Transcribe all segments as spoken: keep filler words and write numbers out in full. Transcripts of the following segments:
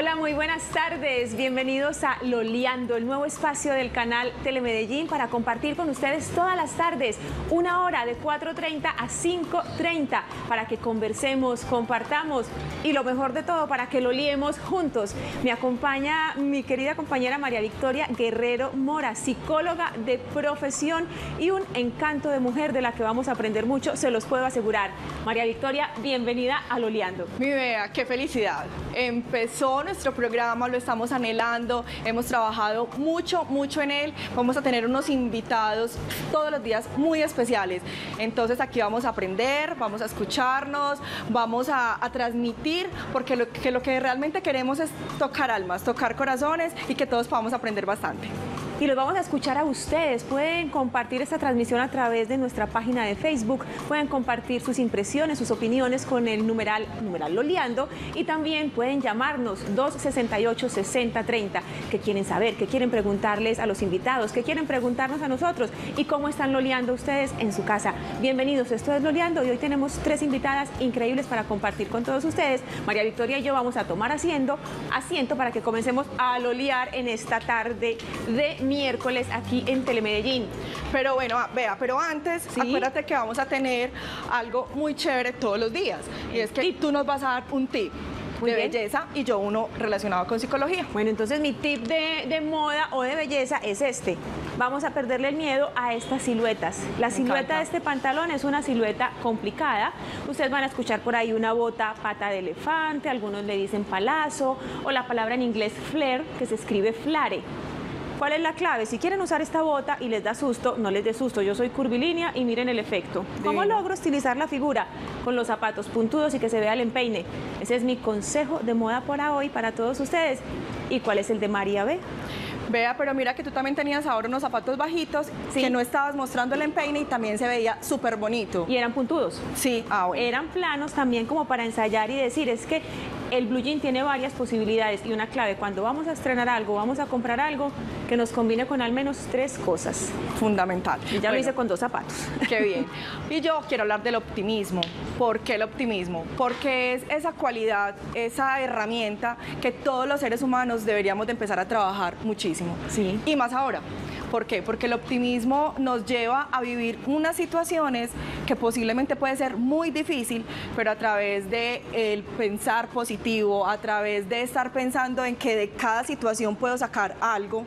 Hola, muy buenas tardes. Bienvenidos a Loleando, el nuevo espacio del canal Telemedellín para compartir con ustedes todas las tardes, una hora de cuatro treinta a cinco treinta, para que conversemos, compartamos y lo mejor de todo, para que lo liemos juntos. Me acompaña mi querida compañera María Victoria Guerrero Mora, psicóloga de profesión y un encanto de mujer de la que vamos a aprender mucho, se los puedo asegurar. María Victoria, bienvenida a Loleando. Mi Bea, qué felicidad. Empezó nuestro programa, lo estamos anhelando, hemos trabajado mucho, mucho en él. Vamos a tener unos invitados todos los días muy especiales. Entonces aquí vamos a aprender, vamos a escucharnos, vamos a, a transmitir, porque lo que, lo que realmente queremos es tocar almas, tocar corazones y que todos podamos aprender bastante. Y los vamos a escuchar a ustedes. Pueden compartir esta transmisión a través de nuestra página de Facebook, pueden compartir sus impresiones, sus opiniones con el numeral, numeral Loleando, y también pueden llamarnos dos sesenta y ocho, sesenta treinta, que quieren saber, que quieren preguntarles a los invitados, que quieren preguntarnos a nosotros y cómo están loleando ustedes en su casa. Bienvenidos, esto es Loleando y hoy tenemos tres invitadas increíbles para compartir con todos ustedes. María Victoria y yo vamos a tomar asiento, asiento para que comencemos a lolear en esta tarde de miércoles aquí en Telemedellín. Pero bueno, vea, pero antes, ¿sí? Acuérdate que vamos a tener algo muy chévere todos los días. Y es que tú nos vas a dar un tip de belleza y yo uno relacionado con psicología. Bueno, entonces mi tip de, de moda o de belleza es este. Vamos a perderle el miedo a estas siluetas. La Me silueta encanta. de este pantalón es una silueta complicada. Ustedes van a escuchar por ahí una bota pata de elefante, algunos le dicen palazo, o la palabra en inglés flare, que se escribe flare. ¿Cuál es la clave? Si quieren usar esta bota y les da susto, no les dé susto. Yo soy curvilínea y miren el efecto. ¿Cómo Divino. logro estilizar la figura? Con los zapatos puntudos y que se vea el empeine. Ese es mi consejo de moda para hoy, para todos ustedes. ¿Y cuál es el de María B? Vea, pero mira que tú también tenías ahora unos zapatos bajitos, Sí. que no estabas mostrando el empeine y también se veía súper bonito. Y eran puntudos. Sí, ah, bueno. Eran planos también como para ensayar y decir, es que el blue jean tiene varias posibilidades y una clave, cuando vamos a estrenar algo, vamos a comprar algo, que nos combine con al menos tres cosas. Fundamental. Y ya Bueno, lo hice con dos zapatos. Qué bien. Y yo quiero hablar del optimismo. ¿Por qué el optimismo? Porque es esa cualidad, esa herramienta que todos los seres humanos deberíamos de empezar a trabajar muchísimo. Sí. Y más ahora. ¿Por qué? Porque el optimismo nos lleva a vivir unas situaciones que posiblemente puede ser muy difícil, pero a través de el pensar positivo, a través de estar pensando en que de cada situación puedo sacar algo,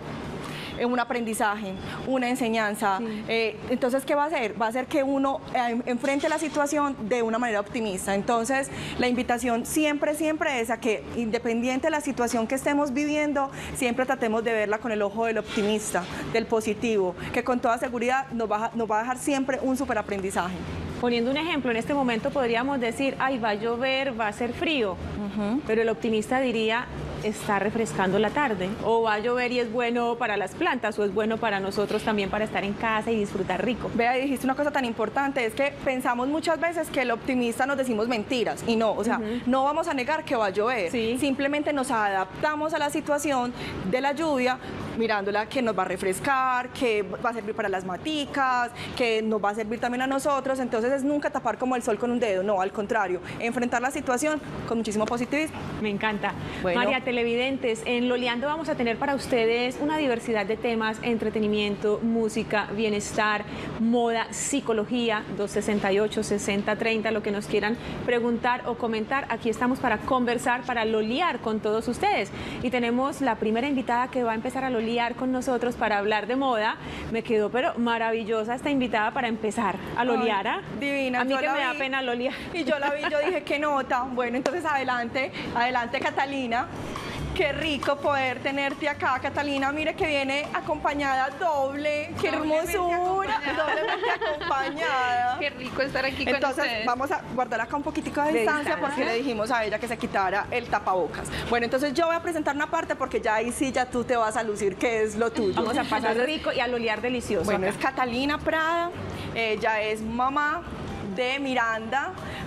un aprendizaje, una enseñanza. Sí. Eh, entonces, ¿qué va a hacer? Va a hacer que uno eh, enfrente la situación de una manera optimista. Entonces, la invitación siempre, siempre es a que, independiente de la situación que estemos viviendo, siempre tratemos de verla con el ojo del optimista, del positivo, que con toda seguridad nos va a, nos va a dejar siempre un súper aprendizaje. Poniendo un ejemplo, en este momento podríamos decir, ay, va a llover, va a ser frío, Uh-huh. pero el optimista diría, está refrescando la tarde, o va a llover y es bueno para las plantas, o es bueno para nosotros también para estar en casa y disfrutar rico. Vea, dijiste una cosa tan importante, es que pensamos muchas veces que el optimista nos decimos mentiras, y no, o sea, Uh-huh. no vamos a negar que va a llover, Sí. simplemente nos adaptamos a la situación de la lluvia, mirándola que nos va a refrescar, que va a servir para las maticas, que nos va a servir también a nosotros. Entonces es nunca tapar como el sol con un dedo, no, al contrario, enfrentar la situación con muchísimo positivismo. Me encanta. Bueno. María, televidentes, en Loleando vamos a tener para ustedes una diversidad de temas: entretenimiento, música, bienestar, moda, psicología. Dos sesenta y ocho, sesenta treinta, lo que nos quieran preguntar o comentar. Aquí estamos para conversar, para lolear con todos ustedes. Y tenemos la primera invitada que va a empezar a lolear con nosotros para hablar de moda. Me quedó pero maravillosa esta invitada para empezar a lolear. ¿Ah? Divina, A mí yo que la me da vi. pena lolear. Y yo la vi, yo dije, qué nota. Bueno, entonces adelante, adelante Catalina. Qué rico poder tenerte acá, Catalina. Mire que viene acompañada doble. Qué Doblemente hermosura. acompañada. Doblemente acompañada. Qué rico estar aquí con Entonces ustedes. vamos a guardar acá un poquitico de De distancia distancia. porque le dijimos a ella que se quitara el tapabocas. Bueno, entonces yo voy a presentar una parte porque ya ahí sí ya tú te vas a lucir qué es lo tuyo. Vamos a pasar Entonces, rico y a lolear delicioso. bueno, acá. es Catalina Prada, ella es mamá de Miranda,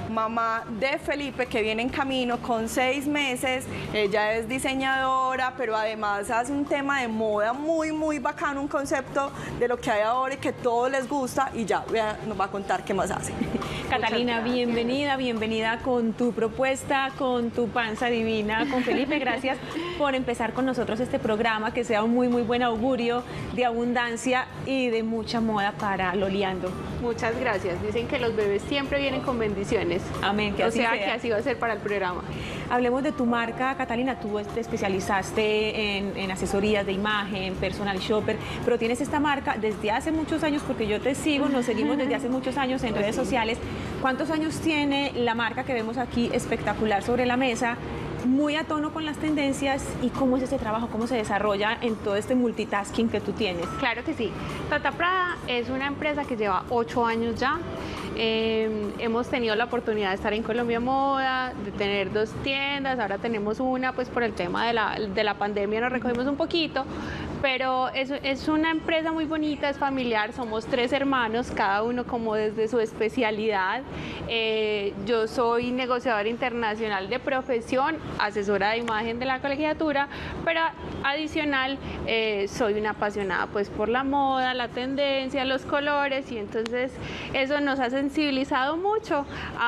mamá de Felipe, que viene en camino con seis meses. Ella es diseñadora, pero además hace un tema de moda muy, muy bacano, un concepto de lo que hay ahora y que todos les gusta, y ya nos va a contar qué más hace. Catalina, bienvenida, bienvenida con tu propuesta, con tu panza divina, con Felipe. Gracias por empezar con nosotros este programa, que sea un muy, muy buen augurio de abundancia y de mucha moda para Loleando. Muchas gracias. Dicen que los bebés siempre vienen con bendiciones. Amén, que o así sea, sea. que así va a ser para el programa. Hablemos de tu marca, Catalina. Tú te especializaste en, en asesorías de imagen, personal shopper, pero tienes esta marca desde hace muchos años, porque yo te sigo, nos seguimos desde hace muchos años en redes sociales. ¿Cuántos años tiene la marca que vemos aquí espectacular sobre la mesa? Muy a tono con las tendencias, y cómo es ese trabajo, cómo se desarrolla en todo este multitasking que tú tienes. Claro que sí. Tata Prada es una empresa que lleva ocho años ya. Eh, hemos tenido la oportunidad de estar en Colombia Moda, de tener dos tiendas, ahora tenemos una, pues por el tema de la, de la pandemia nos recogimos un poquito, pero es, es una empresa muy bonita, es familiar, somos tres hermanos, cada uno como desde su especialidad. Eh, yo soy negociadora internacional de profesión, asesora de imagen de la colegiatura, pero adicional eh, soy una apasionada pues por la moda, la tendencia, los colores, y entonces eso nos ha sensibilizado mucho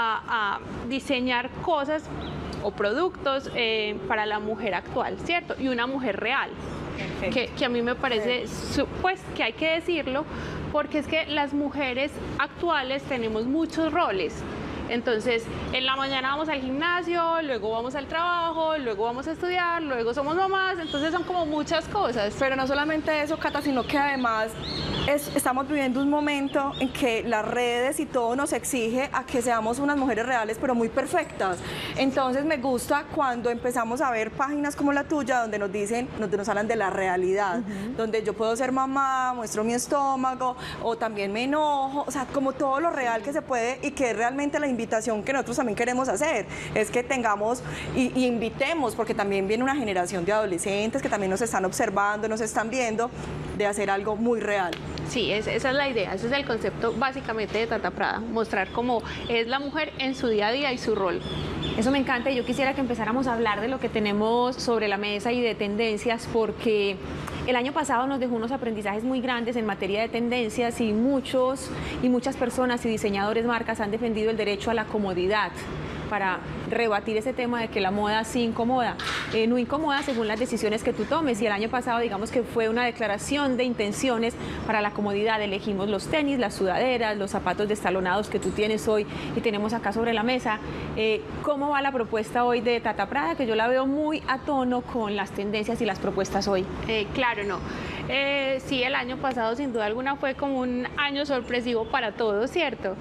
a, a diseñar cosas o productos eh, para la mujer actual, ¿cierto? Y una mujer real. Que, que a mí me parece, pues, que hay que decirlo, porque es que las mujeres actuales tenemos muchos roles. Entonces, en la mañana vamos al gimnasio, luego vamos al trabajo, luego vamos a estudiar, luego somos mamás, entonces son como muchas cosas. Pero no solamente eso, Cata, sino que además es, estamos viviendo un momento en que las redes y todo nos exige a que seamos unas mujeres reales, pero muy perfectas. Entonces me gusta cuando empezamos a ver páginas como la tuya, donde nos dicen, donde nos hablan de la realidad, uh-huh. donde yo puedo ser mamá, muestro mi estómago, o también me enojo, o sea, como todo lo real que se puede, y que es realmente la invitación que nosotros también queremos hacer, es que tengamos y, y invitemos, porque también viene una generación de adolescentes que también nos están observando, nos están viendo, de hacer algo muy real. Sí, es, esa es la idea, ese es el concepto básicamente de Tata Prada, mostrar cómo es la mujer en su día a día y su rol. Eso me encanta, y yo quisiera que empezáramos a hablar de lo que tenemos sobre la mesa y de tendencias, porque el año pasado nos dejó unos aprendizajes muy grandes en materia de tendencias, y muchos y muchas personas y diseñadores, marcas han defendido el derecho a la comodidad para rebatir ese tema de que la moda sí incomoda. Eh, no incomoda según las decisiones que tú tomes, y el año pasado digamos que fue una declaración de intenciones para la comodidad. Elegimos los tenis, las sudaderas, los zapatos destalonados que tú tienes hoy y tenemos acá sobre la mesa. Eh, ¿Cómo va la propuesta hoy de Tata Prada? Que yo la veo muy a tono con las tendencias y las propuestas hoy. Eh, claro, no. Eh, sí, el año pasado sin duda alguna fue como un año sorpresivo para todos, ¿cierto?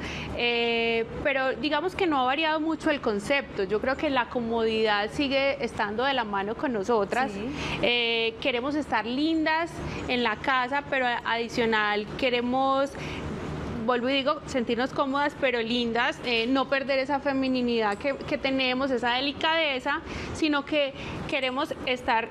Eh, pero digamos que no ha variado mucho el concepto. Yo creo que la comodidad sigue estando de la mano con nosotras. Sí. Eh, queremos estar lindas en la casa, pero adicional queremos, vuelvo y digo, sentirnos cómodas pero lindas, eh, no perder esa feminidad que, que tenemos, esa delicadeza, sino que queremos estar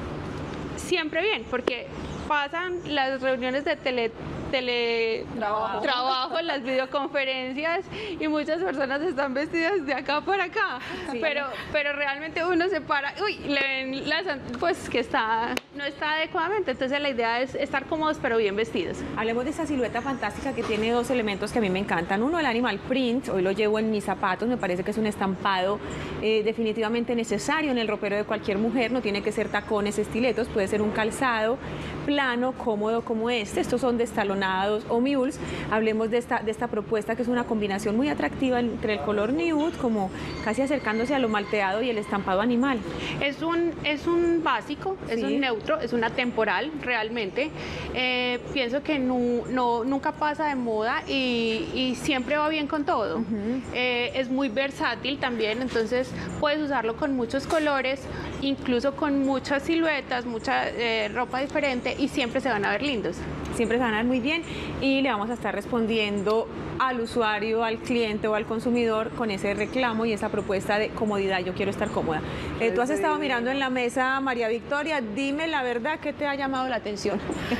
siempre bien, porque pasan las reuniones de tele teletrabajo, trabajo, las videoconferencias, y muchas personas están vestidas de acá para acá, sí. pero, pero realmente uno se para, uy, le ven las, pues que está, no está adecuadamente, entonces la idea es estar cómodos pero bien vestidos. Hablemos de esta silueta fantástica que tiene dos elementos que a mí me encantan. Uno, el animal print, hoy lo llevo en mis zapatos, me parece que es un estampado eh, definitivamente necesario en el ropero de cualquier mujer, no tiene que ser tacones, estiletos, puede ser un calzado plano, cómodo como este. Estos son destalonados o mules. Hablemos de esta, de esta propuesta, que es una combinación muy atractiva entre el color nude, como casi acercándose a lo malteado, y el estampado animal. Es un, es un básico, es sí. un neutro, es una temporal realmente. Eh, pienso que no, no, nunca pasa de moda y, y siempre va bien con todo. Uh-huh. eh, es muy versátil también, entonces puedes usarlo con muchos colores, incluso con muchas siluetas, mucha eh, ropa diferente, y siempre se van a ver lindos. Siempre se van a ver muy bien, y le vamos a estar respondiendo al usuario, al cliente o al consumidor con ese reclamo y esa propuesta de comodidad. Yo quiero estar cómoda. Eh, tú has estado mirando en la mesa, María Victoria, dime la verdad, ¿qué te ha llamado la atención?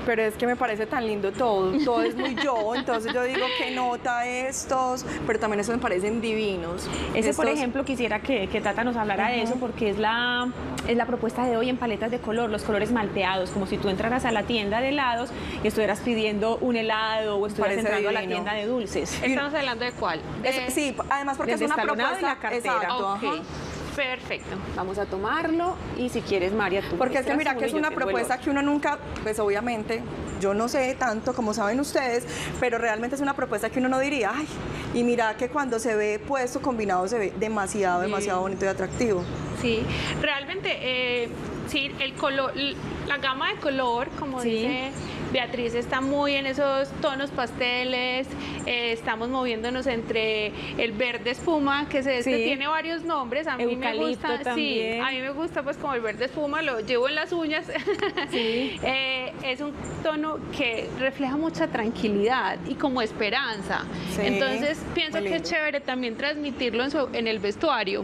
Pero es que me parece tan lindo todo, todo es muy yo, entonces yo digo que nota estos, pero también estos me parecen divinos. Ese, estos... por ejemplo, quisiera que, que Tata nos hablara uh-huh. de eso, porque es la, es la propuesta de hoy en paletas de color, los colores malteados, como si tú entraras a la tienda de helados y estuvieras pidiendo un helado o estuvieras entrando divino. a la tienda de dulces. ¿Estamos hablando de cuál? Es, sí, además porque es una propuesta... de la cartera. Exacto, okay. Perfecto. Vamos a tomarlo y si quieres, María, tú. Porque es que mira que es una propuesta que uno nunca, pues obviamente, yo no sé tanto como saben ustedes, pero realmente es una propuesta que uno no diría, ay, y mira que cuando se ve puesto, combinado, se ve demasiado, sí. demasiado bonito y atractivo. Sí, realmente, eh, sí, el color, la gama de color, como sí. dice Beatriz, está muy en esos tonos pasteles, eh, estamos moviéndonos entre el verde espuma, que, se, sí. que tiene varios nombres, a mí Eucalipto me gusta, también. sí, a mí me gusta pues como el verde espuma, lo llevo en las uñas, sí. eh, es un tono que refleja mucha tranquilidad y como esperanza, sí. entonces pienso que es chévere también transmitirlo en, su, en el vestuario.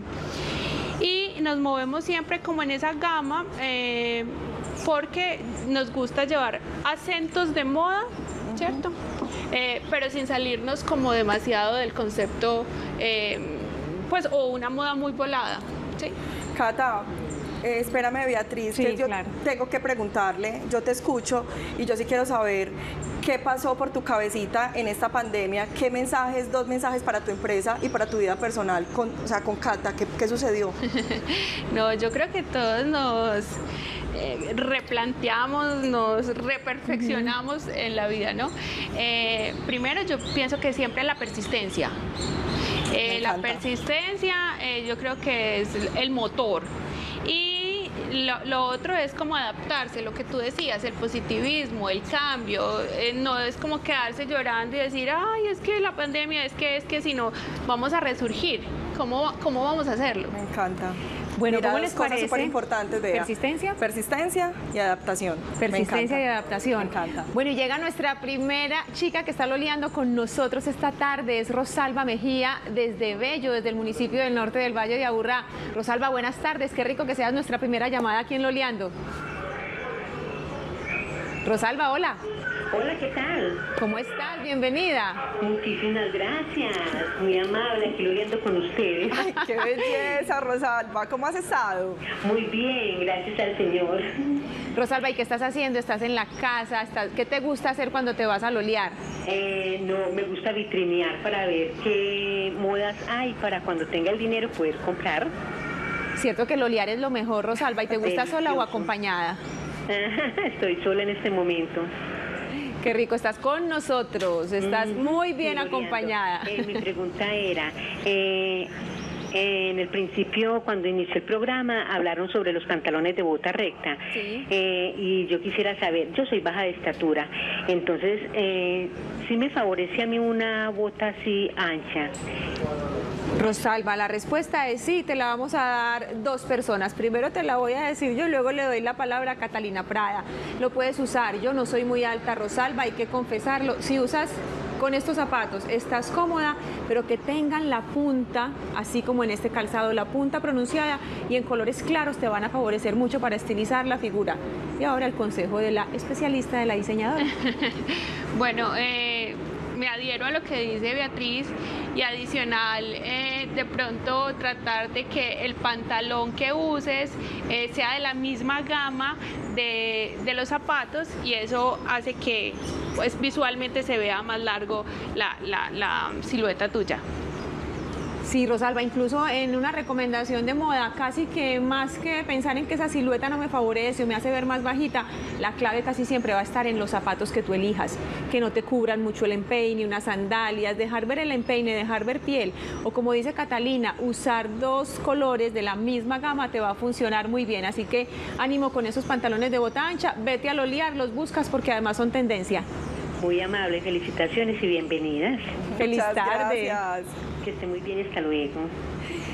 Y nos movemos siempre como en esa gama eh, porque nos gusta llevar acentos de moda, ¿cierto? Eh, pero sin salirnos como demasiado del concepto, eh, pues, o una moda muy volada, ¿sí? Cata, eh, espérame, Beatriz, sí, que yo claro. tengo que preguntarle, yo te escucho y yo sí quiero saber qué pasó por tu cabecita en esta pandemia, qué mensajes, dos mensajes para tu empresa y para tu vida personal, con, o sea, con Cata, ¿qué, qué sucedió? No, yo creo que todos nos eh, replanteamos, nos reperfeccionamos uh-huh. en la vida, ¿no? Eh, primero, yo pienso que siempre la persistencia. Eh, la persistencia, eh, yo creo que es el motor. Y lo, lo otro es como adaptarse, lo que tú decías, el positivismo, el cambio, eh, no es como quedarse llorando y decir, ay, es que la pandemia, es que, es que, sino vamos a resurgir. ¿Cómo, cómo vamos a hacerlo? Me encanta. Bueno, Mira, ¿cómo les cosas parece? súper importantes, Bea. ¿Persistencia? Persistencia y adaptación. Persistencia y adaptación. Me encanta. Bueno, y llega nuestra primera chica que está loleando con nosotros esta tarde, es Rosalba Mejía, desde Bello, desde el municipio del norte del Valle de Aburrá. Rosalba, buenas tardes, qué rico que seas nuestra primera llamada aquí en Loleando. Rosalba, hola. Hola, ¿qué tal? ¿Cómo estás? Bienvenida. Muchísimas gracias, muy amable, aquí loleando con ustedes. Ay, qué belleza, Rosalba, ¿cómo has estado? Muy bien, gracias al Señor. Rosalba, ¿y qué estás haciendo? ¿Estás en la casa? ¿Estás... ¿Qué te gusta hacer cuando te vas a lolear? Eh, no, me gusta vitrinear para ver qué modas hay para cuando tenga el dinero poder comprar. Cierto que lolear es lo mejor, Rosalba, ¿y te gusta Delicioso. sola o acompañada? Estoy sola en este momento. Qué rico, estás con nosotros, estás mm, muy bien sí, acompañada. Eh, mi pregunta era, eh, en el principio, cuando inició el programa, hablaron sobre los pantalones de bota recta. Sí. Eh, y yo quisiera saber, yo soy baja de estatura, entonces, eh, ¿sí me favorece a mí una bota así ancha? Rosalba, la respuesta es sí, te la vamos a dar dos personas. Primero te la voy a decir yo, luego le doy la palabra a Catalina Prada. Lo puedes usar, yo no soy muy alta, Rosalba, hay que confesarlo. Si usas con estos zapatos, estás cómoda, pero que tengan la punta, así como en este calzado, la punta pronunciada y en colores claros te van a favorecer mucho para estilizar la figura. Y ahora el consejo de la especialista, de la diseñadora. Bueno, eh... me adhiero a lo que dice Beatriz y adicional, eh, de pronto tratar de que el pantalón que uses eh, sea de la misma gama de, de los zapatos y eso hace que pues, visualmente se vea más largo la, la, la silueta tuya. Sí, Rosalba, incluso en una recomendación de moda, casi que más que pensar en que esa silueta no me favorece o me hace ver más bajita, la clave casi siempre va a estar en los zapatos que tú elijas, que no te cubran mucho el empeine, unas sandalias, dejar ver el empeine, dejar ver piel, o como dice Catalina, usar dos colores de la misma gama te va a funcionar muy bien, así que ánimo con esos pantalones de bota ancha, vete a lolear, los buscas porque además son tendencia. Muy amable, felicitaciones y bienvenidas. Feliz Muchas tarde. Gracias. Que esté muy bien, hasta luego.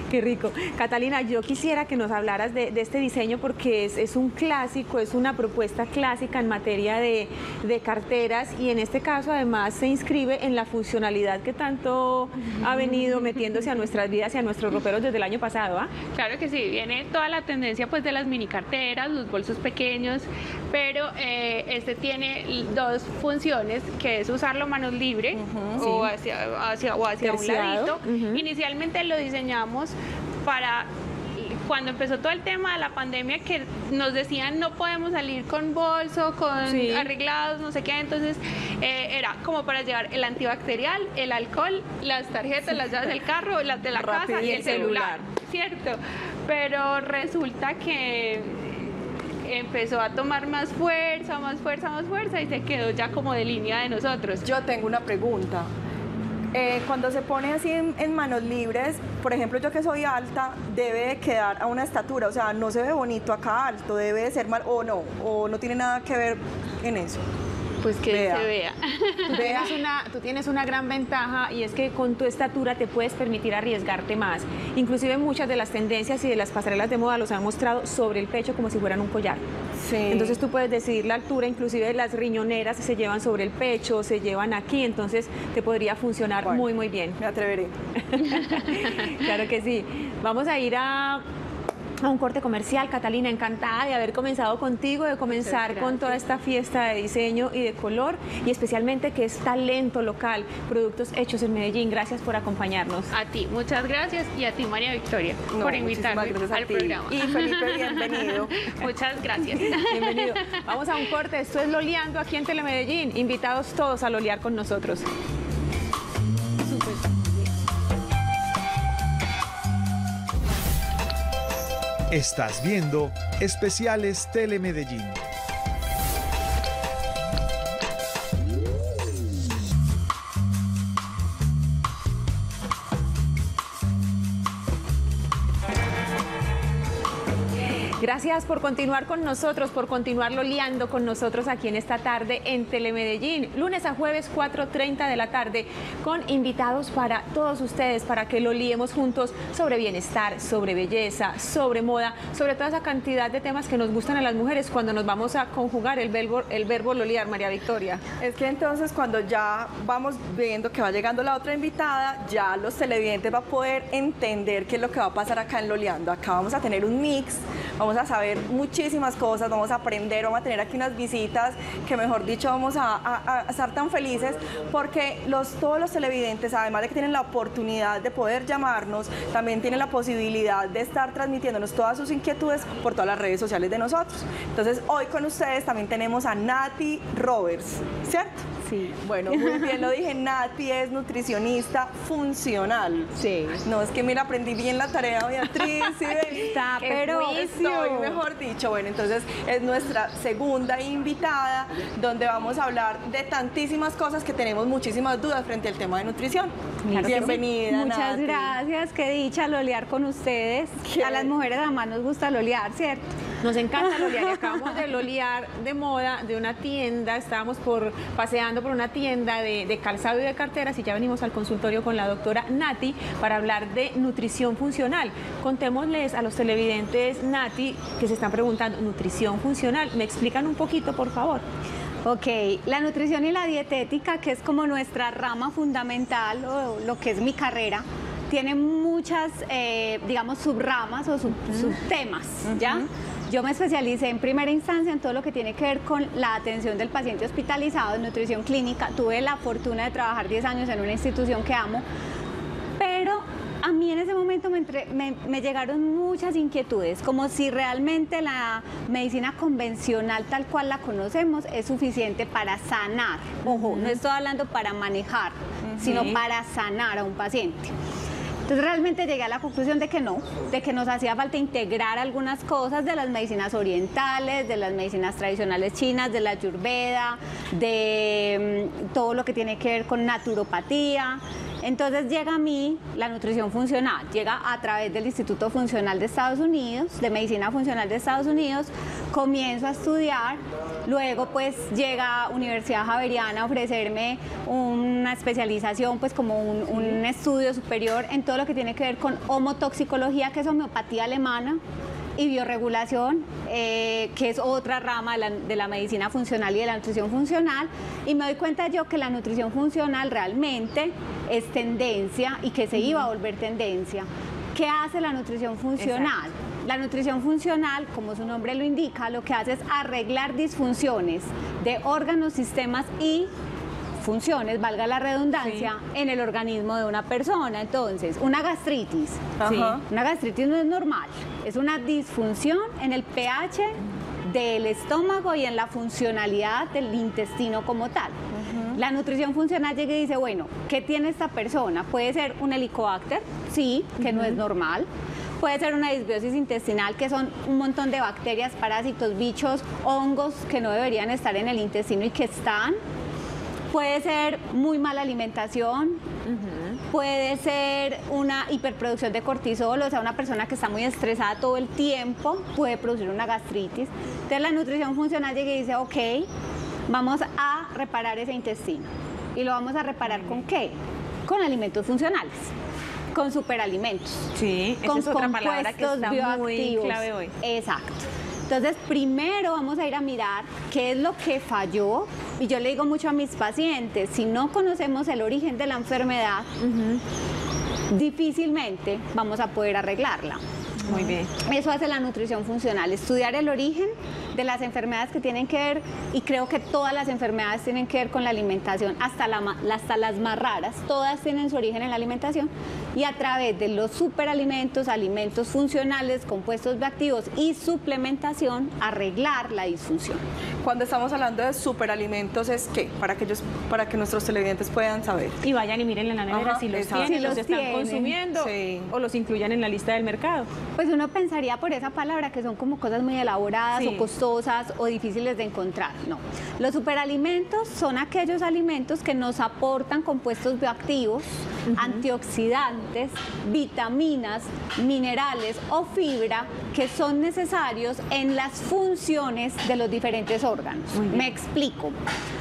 Qué rico. Catalina, yo quisiera que nos hablaras de, de este diseño porque es, es un clásico, es una propuesta clásica en materia de, de carteras y en este caso además se inscribe en la funcionalidad que tanto ha venido metiéndose a nuestras vidas y a nuestros roperos desde el año pasado, ¿ah? Claro que sí, viene toda la tendencia pues de las mini carteras, los bolsos pequeños, pero eh, este tiene dos funciones, que es usarlo manos libre uh-huh, o, sí. hacia, hacia, o hacia un ladito. Uh-huh. Inicialmente lo diseñamos para cuando empezó todo el tema de la pandemia, que nos decían no podemos salir con bolso, con sí. arreglados, no sé qué, entonces eh, era como para llevar el antibacterial, el alcohol, las tarjetas, las llaves del carro, las de la Rápido casa y el celular, celular, ¿cierto? Pero resulta que empezó a tomar más fuerza, más fuerza, más fuerza y se quedó ya como de línea de nosotros. Yo tengo una pregunta. Eh, cuando se pone así en, en manos libres, por ejemplo, yo que soy alta, debe de quedar a una estatura, o sea, no se ve bonito acá alto, debe de ser mal, o no, o no tiene nada que ver en eso. Pues que vea. se vea. Tú tienes, una, tú tienes una gran ventaja y es que con tu estatura te puedes permitir arriesgarte más. Inclusive muchas de las tendencias y de las pasarelas de moda los han mostrado sobre el pecho como si fueran un collar. Sí. Entonces tú puedes decidir la altura, inclusive las riñoneras se llevan sobre el pecho, se llevan aquí, entonces te podría funcionar bueno, muy muy bien. Me atreveré. Claro que sí. Vamos a ir a... a un corte comercial. Catalina, encantada de haber comenzado contigo, de comenzar con toda esta fiesta de diseño y de color y especialmente que es talento local, productos hechos en Medellín. Gracias por acompañarnos. A ti, muchas gracias y a ti, María Victoria, no, por invitarme al programa. Y Felipe, bienvenido. Muchas gracias. Bienvenido. Vamos a un corte. Esto es Loleando aquí en Telemedellín. Invitados todos a lolear con nosotros. Estás viendo Especiales Telemedellín. Gracias por continuar con nosotros, por continuar loleando con nosotros aquí en esta tarde en Telemedellín, lunes a jueves cuatro treinta de la tarde, con invitados para todos ustedes, para que loleemos juntos sobre bienestar, sobre belleza, sobre moda, sobre toda esa cantidad de temas que nos gustan a las mujeres cuando nos vamos a conjugar el verbo, el verbo lolear, María Victoria. Es que entonces cuando ya vamos viendo que va llegando la otra invitada, ya los televidentes van a poder entender qué es lo que va a pasar acá en Loleando. Acá vamos a tener un mix, vamos a saber muchísimas cosas, vamos a aprender, vamos a tener aquí unas visitas que, mejor dicho, vamos a, a, a estar tan felices porque los, todos los televidentes, además de que tienen la oportunidad de poder llamarnos, también tienen la posibilidad de estar transmitiéndonos todas sus inquietudes por todas las redes sociales de nosotros. Entonces, hoy con ustedes también tenemos a Nati Roberts, ¿cierto? Sí. Bueno, muy bien lo dije, Nati es nutricionista funcional. Sí. No, es que mira, aprendí bien la tarea, Beatriz. ¿Sí? Está, pero estoy, mejor dicho. Bueno, entonces es nuestra segunda invitada, donde vamos a hablar de tantísimas cosas que tenemos muchísimas dudas frente al tema de nutrición. Claro. Bienvenida, Muchas Nati. gracias, qué dicha lolear con ustedes. ¿Qué? A las mujeres además nos gusta lolear, ¿cierto? Nos encanta lolear y acabamos de lolear de moda de una tienda, estábamos por paseando por una tienda de, de calzado y de carteras y ya venimos al consultorio con la doctora Nati para hablar de nutrición funcional. Contémosles a los televidentes, Nati, que se están preguntando, nutrición funcional, ¿me explican un poquito, por favor? Ok, la nutrición y la dietética, que es como nuestra rama fundamental, o lo que es mi carrera, tiene muchas, eh, digamos, subramas o sub, uh-huh. subtemas, ¿ya? Uh-huh. Yo me especialicé en primera instancia en todo lo que tiene que ver con la atención del paciente hospitalizado en nutrición clínica. Tuve la fortuna de trabajar diez años en una institución que amo, pero a mí en ese momento me, entre, me, me llegaron muchas inquietudes, como si realmente la medicina convencional tal cual la conocemos es suficiente para sanar. Ojo, uh-huh. no estoy hablando para manejar, uh-huh. sino para sanar a un paciente. Entonces realmente llegué a la conclusión de que no, de que nos hacía falta integrar algunas cosas de las medicinas orientales, de las medicinas tradicionales chinas, de la ayurveda, de um, todo lo que tiene que ver con naturopatía. Entonces llega a mí la nutrición funcional, llega a través del Instituto Funcional de Estados Unidos, de Medicina Funcional de Estados Unidos, comienzo a estudiar, luego pues llega Universidad Javeriana a ofrecerme una especialización, pues como un, un estudio superior en todo lo que tiene que ver con homotoxicología, que es homeopatía alemana, y bioregulación, eh, que es otra rama de la, de la medicina funcional y de la nutrición funcional, y me doy cuenta yo que la nutrición funcional realmente es tendencia y que se iba a volver tendencia. ¿Qué hace la nutrición funcional? Exacto. La nutrición funcional, como su nombre lo indica, lo que hace es arreglar disfunciones de órganos, sistemas y funciones, valga la redundancia, sí, en el organismo de una persona. Entonces, una gastritis, sí, una gastritis no es normal, es una disfunción en el pH del estómago y en la funcionalidad del intestino como tal. Uh-huh. La nutrición funcional llega y dice, bueno, ¿qué tiene esta persona? Puede ser un helicobacter, sí, que uh-huh, no es normal. Puede ser una disbiosis intestinal, que son un montón de bacterias, parásitos, bichos, hongos que no deberían estar en el intestino y que están. Puede ser muy mala alimentación, uh-huh, puede ser una hiperproducción de cortisol, o sea, una persona que está muy estresada todo el tiempo puede producir una gastritis. Entonces la nutrición funcional llega y dice, ok, vamos a reparar ese intestino. ¿Y lo vamos a reparar con qué? Con alimentos funcionales, con superalimentos, sí, con esa es otra palabra que está muy clave hoy. Exacto. Entonces, primero vamos a ir a mirar qué es lo que falló. Y yo le digo mucho a mis pacientes, si no conocemos el origen de la enfermedad, uh-huh, difícilmente vamos a poder arreglarla. Muy bien. Eso hace la nutrición funcional, estudiar el origen de las enfermedades que tienen que ver, y creo que todas las enfermedades tienen que ver con la alimentación, hasta, la, hasta las más raras, todas tienen su origen en la alimentación, y a través de los superalimentos, alimentos funcionales, compuestos bioactivos y suplementación, arreglar la disfunción. Cuando estamos hablando de superalimentos, ¿es qué? Para que ellos, para que nuestros televidentes puedan saber. Y vayan y miren en la nevera. Ajá, si los tienen, si los, los están tienen, consumiendo, sí, o los incluyan en la lista del mercado. Pues uno pensaría por esa palabra que son como cosas muy elaboradas, sí, o costosas o difíciles de encontrar. No. Los superalimentos son aquellos alimentos que nos aportan compuestos bioactivos, uh-huh, antioxidantes, vitaminas, minerales o fibra que son necesarios en las funciones de los diferentes órganos. Me explico.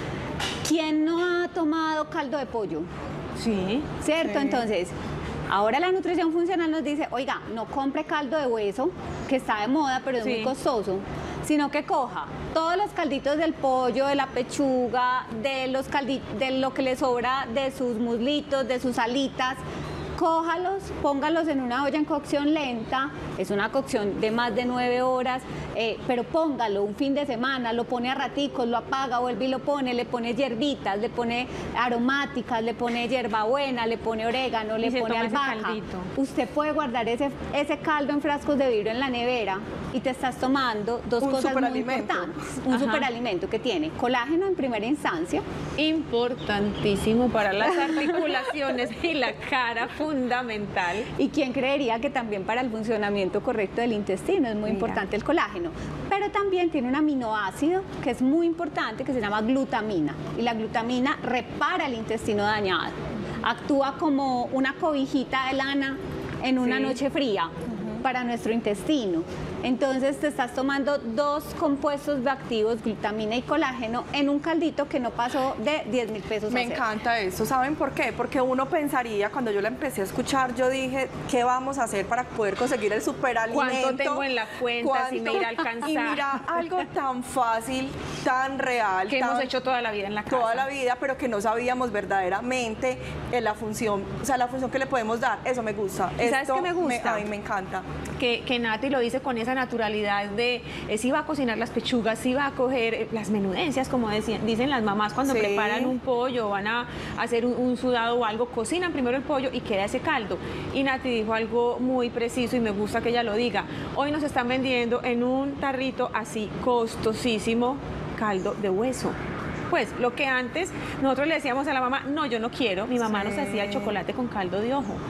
¿Quién no ha tomado caldo de pollo? Sí. ¿Cierto? Sí. Entonces, ahora la nutrición funcional nos dice, oiga, no compre caldo de hueso, que está de moda, pero es, sí, muy costoso, sino que coja todos los calditos del pollo, de la pechuga, de, los calditos, de lo que le sobra de sus muslitos, de sus alitas, cójalos, póngalos en una olla en cocción lenta, es una cocción de más de nueve horas, eh, pero póngalo un fin de semana, lo pone a raticos, lo apaga, vuelve y lo pone, le pone hierbitas, le pone aromáticas, le pone hierbabuena, le pone orégano, le pone albahaca. Usted puede guardar ese, ese caldo en frascos de vidrio en la nevera y te estás tomando dos un cosas muy importantes. Un Ajá. superalimento que tiene colágeno en primera instancia. Importantísimo para las articulaciones y la cara, fundamental. ¿Y quién creería que también para el funcionamiento correcto del intestino es muy Mira. importante el colágeno? Pero también tiene un aminoácido que es muy importante, que se llama glutamina. Y la glutamina repara el intestino dañado. Actúa como una cobijita de lana en una sí. noche fría uh-huh. para nuestro intestino. Entonces te estás tomando dos compuestos bioactivos, glutamina y colágeno, en un caldito que no pasó de diez mil pesos. Me encanta eso. ¿Saben por qué? Porque uno pensaría, cuando yo la empecé a escuchar, yo dije, ¿qué vamos a hacer para poder conseguir el superalimento? ¿Cuánto tengo en la cuenta? Si me irá a alcanzar. Y mira, algo tan fácil, tan real. Que tan, hemos hecho toda la vida en la casa. Toda la vida, pero que no sabíamos verdaderamente en la función, o sea, la función que le podemos dar. Eso me gusta. ¿Sabes qué me gusta? Me, a mí me encanta. Que, que Nati lo dice con esa naturalidad de eh, si va a cocinar las pechugas, si va a coger eh, las menudencias, como decían, dicen las mamás cuando sí. preparan un pollo, van a hacer un, un sudado o algo, cocinan primero el pollo y queda ese caldo. Y Nati dijo algo muy preciso y me gusta que ella lo diga. Hoy nos están vendiendo en un tarrito así costosísimo caldo de hueso. Pues lo que antes nosotros le decíamos a la mamá, no, yo no quiero, mi mamá sí. nos hacía el chocolate con caldo de ojo.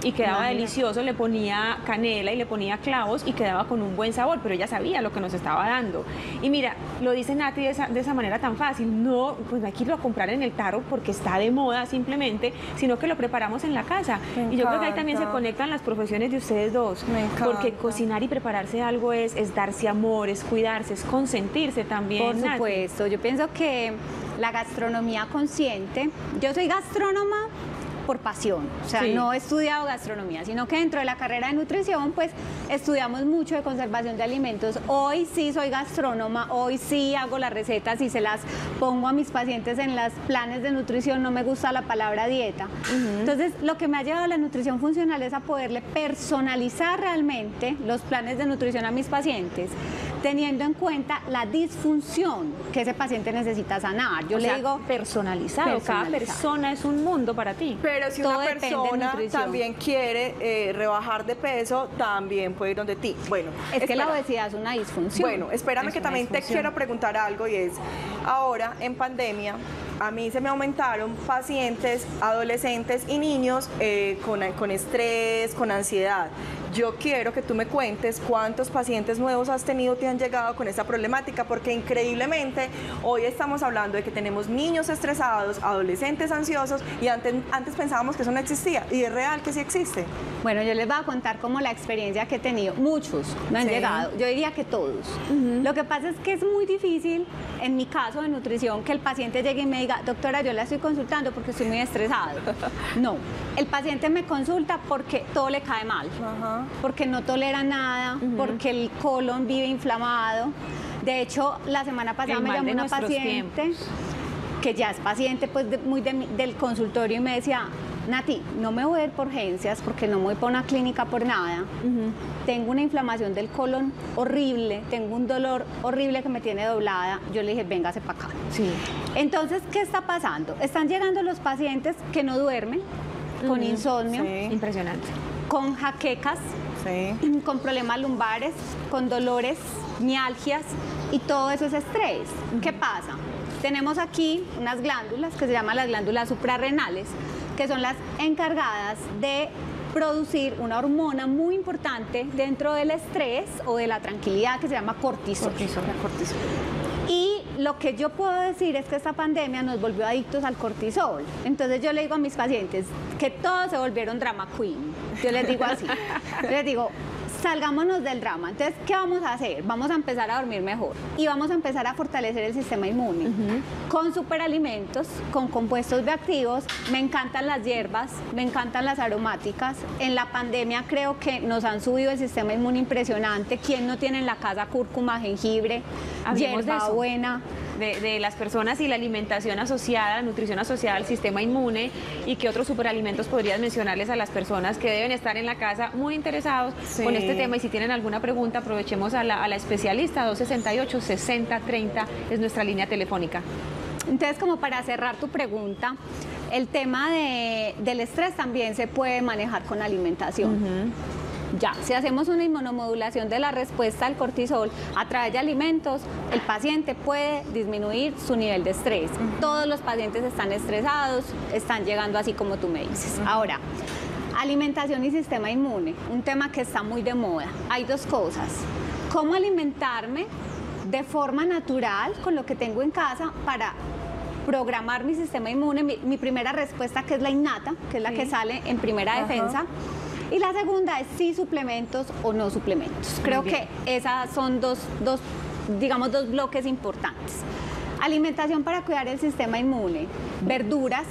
y quedaba Imagínate. delicioso, le ponía canela y le ponía clavos y quedaba con un buen sabor, pero ella sabía lo que nos estaba dando. Y mira, lo dice Nati de esa, de esa manera tan fácil, no, pues no hay que irlo a comprar en el tarro porque está de moda simplemente, sino que lo preparamos en la casa. Me y yo creo que ahí también se encanta. conectan las profesiones de ustedes dos, Me encanta. porque cocinar y prepararse algo es, es darse amor, es cuidarse, es consentirse también. Por Nati. supuesto, yo pienso que la gastronomía consciente, yo soy gastrónoma por pasión, o sea, Sí. no he estudiado gastronomía, sino que dentro de la carrera de nutrición, pues estudiamos mucho de conservación de alimentos. Hoy sí soy gastrónoma, hoy sí hago las recetas y se las pongo a mis pacientes en los planes de nutrición, no me gusta la palabra dieta. Entonces, lo que me ha llevado a la nutrición funcional es a poderle personalizar realmente los planes de nutrición a mis pacientes, teniendo en cuenta la disfunción que ese paciente necesita sanar. Yo O le sea, digo personalizado, cada personalizado. persona es un mundo para ti. Pero si Todo una depende de persona nutrición. también quiere eh, rebajar de peso, también puede ir donde ti. Bueno, es que la espera. obesidad es una disfunción. Bueno, espérame Es que una también te disfunción. quiero preguntar algo y es, ahora en pandemia, a mí se me aumentaron pacientes, adolescentes y niños eh, con, con estrés, con ansiedad. Yo quiero que tú me cuentes cuántos pacientes nuevos has tenido, te han llegado con esa problemática, porque increíblemente hoy estamos hablando de que tenemos niños estresados, adolescentes ansiosos, y antes, antes pensábamos que eso no existía, y es real que sí existe. Bueno, yo les voy a contar como la experiencia que he tenido. Muchos me han Sí. llegado, yo diría que todos. Lo que pasa es que es muy difícil, en mi caso de nutrición, que el paciente llegue y me diga, doctora, yo la estoy consultando porque estoy muy estresado. No, el paciente me consulta porque todo le cae mal, Ajá. porque no tolera nada, porque el colon vive inflamado. De hecho, la semana pasada El me mal llamó de una nuestros paciente tiempos. que ya es paciente pues de- muy de mi- del consultorio y me decía, Nati, no me voy a ir por urgencias porque no me voy para una clínica por nada. Tengo una inflamación del colon horrible, tengo un dolor horrible que me tiene doblada. Yo le dije, véngase para acá. Sí. Entonces, ¿qué está pasando? Están llegando los pacientes que no duermen, con insomnio, Sí. Impresionante. con jaquecas, Sí. con problemas lumbares, con dolores, mialgias, y todo eso es estrés. ¿Qué pasa? Tenemos aquí unas glándulas que se llaman las glándulas suprarrenales, que son las encargadas de producir una hormona muy importante dentro del estrés o de la tranquilidad que se llama cortisol. La cortisol. Y lo que yo puedo decir es que esta pandemia nos volvió adictos al cortisol. Entonces yo le digo a mis pacientes que todos se volvieron drama queen. Yo les digo así. Yo les digo, salgámonos del drama. Entonces, ¿qué vamos a hacer? Vamos a empezar a dormir mejor y vamos a empezar a fortalecer el sistema inmune con superalimentos, con compuestos bioactivos. Me encantan las hierbas, me encantan las aromáticas. En la pandemia creo que nos han subido el sistema inmune impresionante. ¿Quién no tiene en la casa cúrcuma, jengibre, Hablemos de hierba eso. buena? De, de las personas y la alimentación asociada, la nutrición asociada al sistema inmune, y qué otros superalimentos podrías mencionarles a las personas que deben estar en la casa muy interesados Sí. con este tema. Y si tienen alguna pregunta, aprovechemos a la, a la especialista. Dos sesenta y ocho, sesenta treinta es nuestra línea telefónica. Entonces, como para cerrar tu pregunta, el tema de- del estrés también se puede manejar con alimentación. Ya, si hacemos una inmunomodulación de la respuesta al cortisol a través de alimentos, el paciente puede disminuir su nivel de estrés. Todos los pacientes están estresados, están llegando así como tú me dices. Ahora, alimentación y sistema inmune, un tema que está muy de moda. Hay dos cosas. ¿Cómo alimentarme de forma natural con lo que tengo en casa para programar mi sistema inmune? Mi, mi primera respuesta, que es la innata, que es la Sí. que sale en primera defensa. Y la segunda es si suplementos o no suplementos. Creo bien. que esas son dos, dos, digamos, dos bloques importantes. Alimentación para cuidar el sistema inmune. Verduras,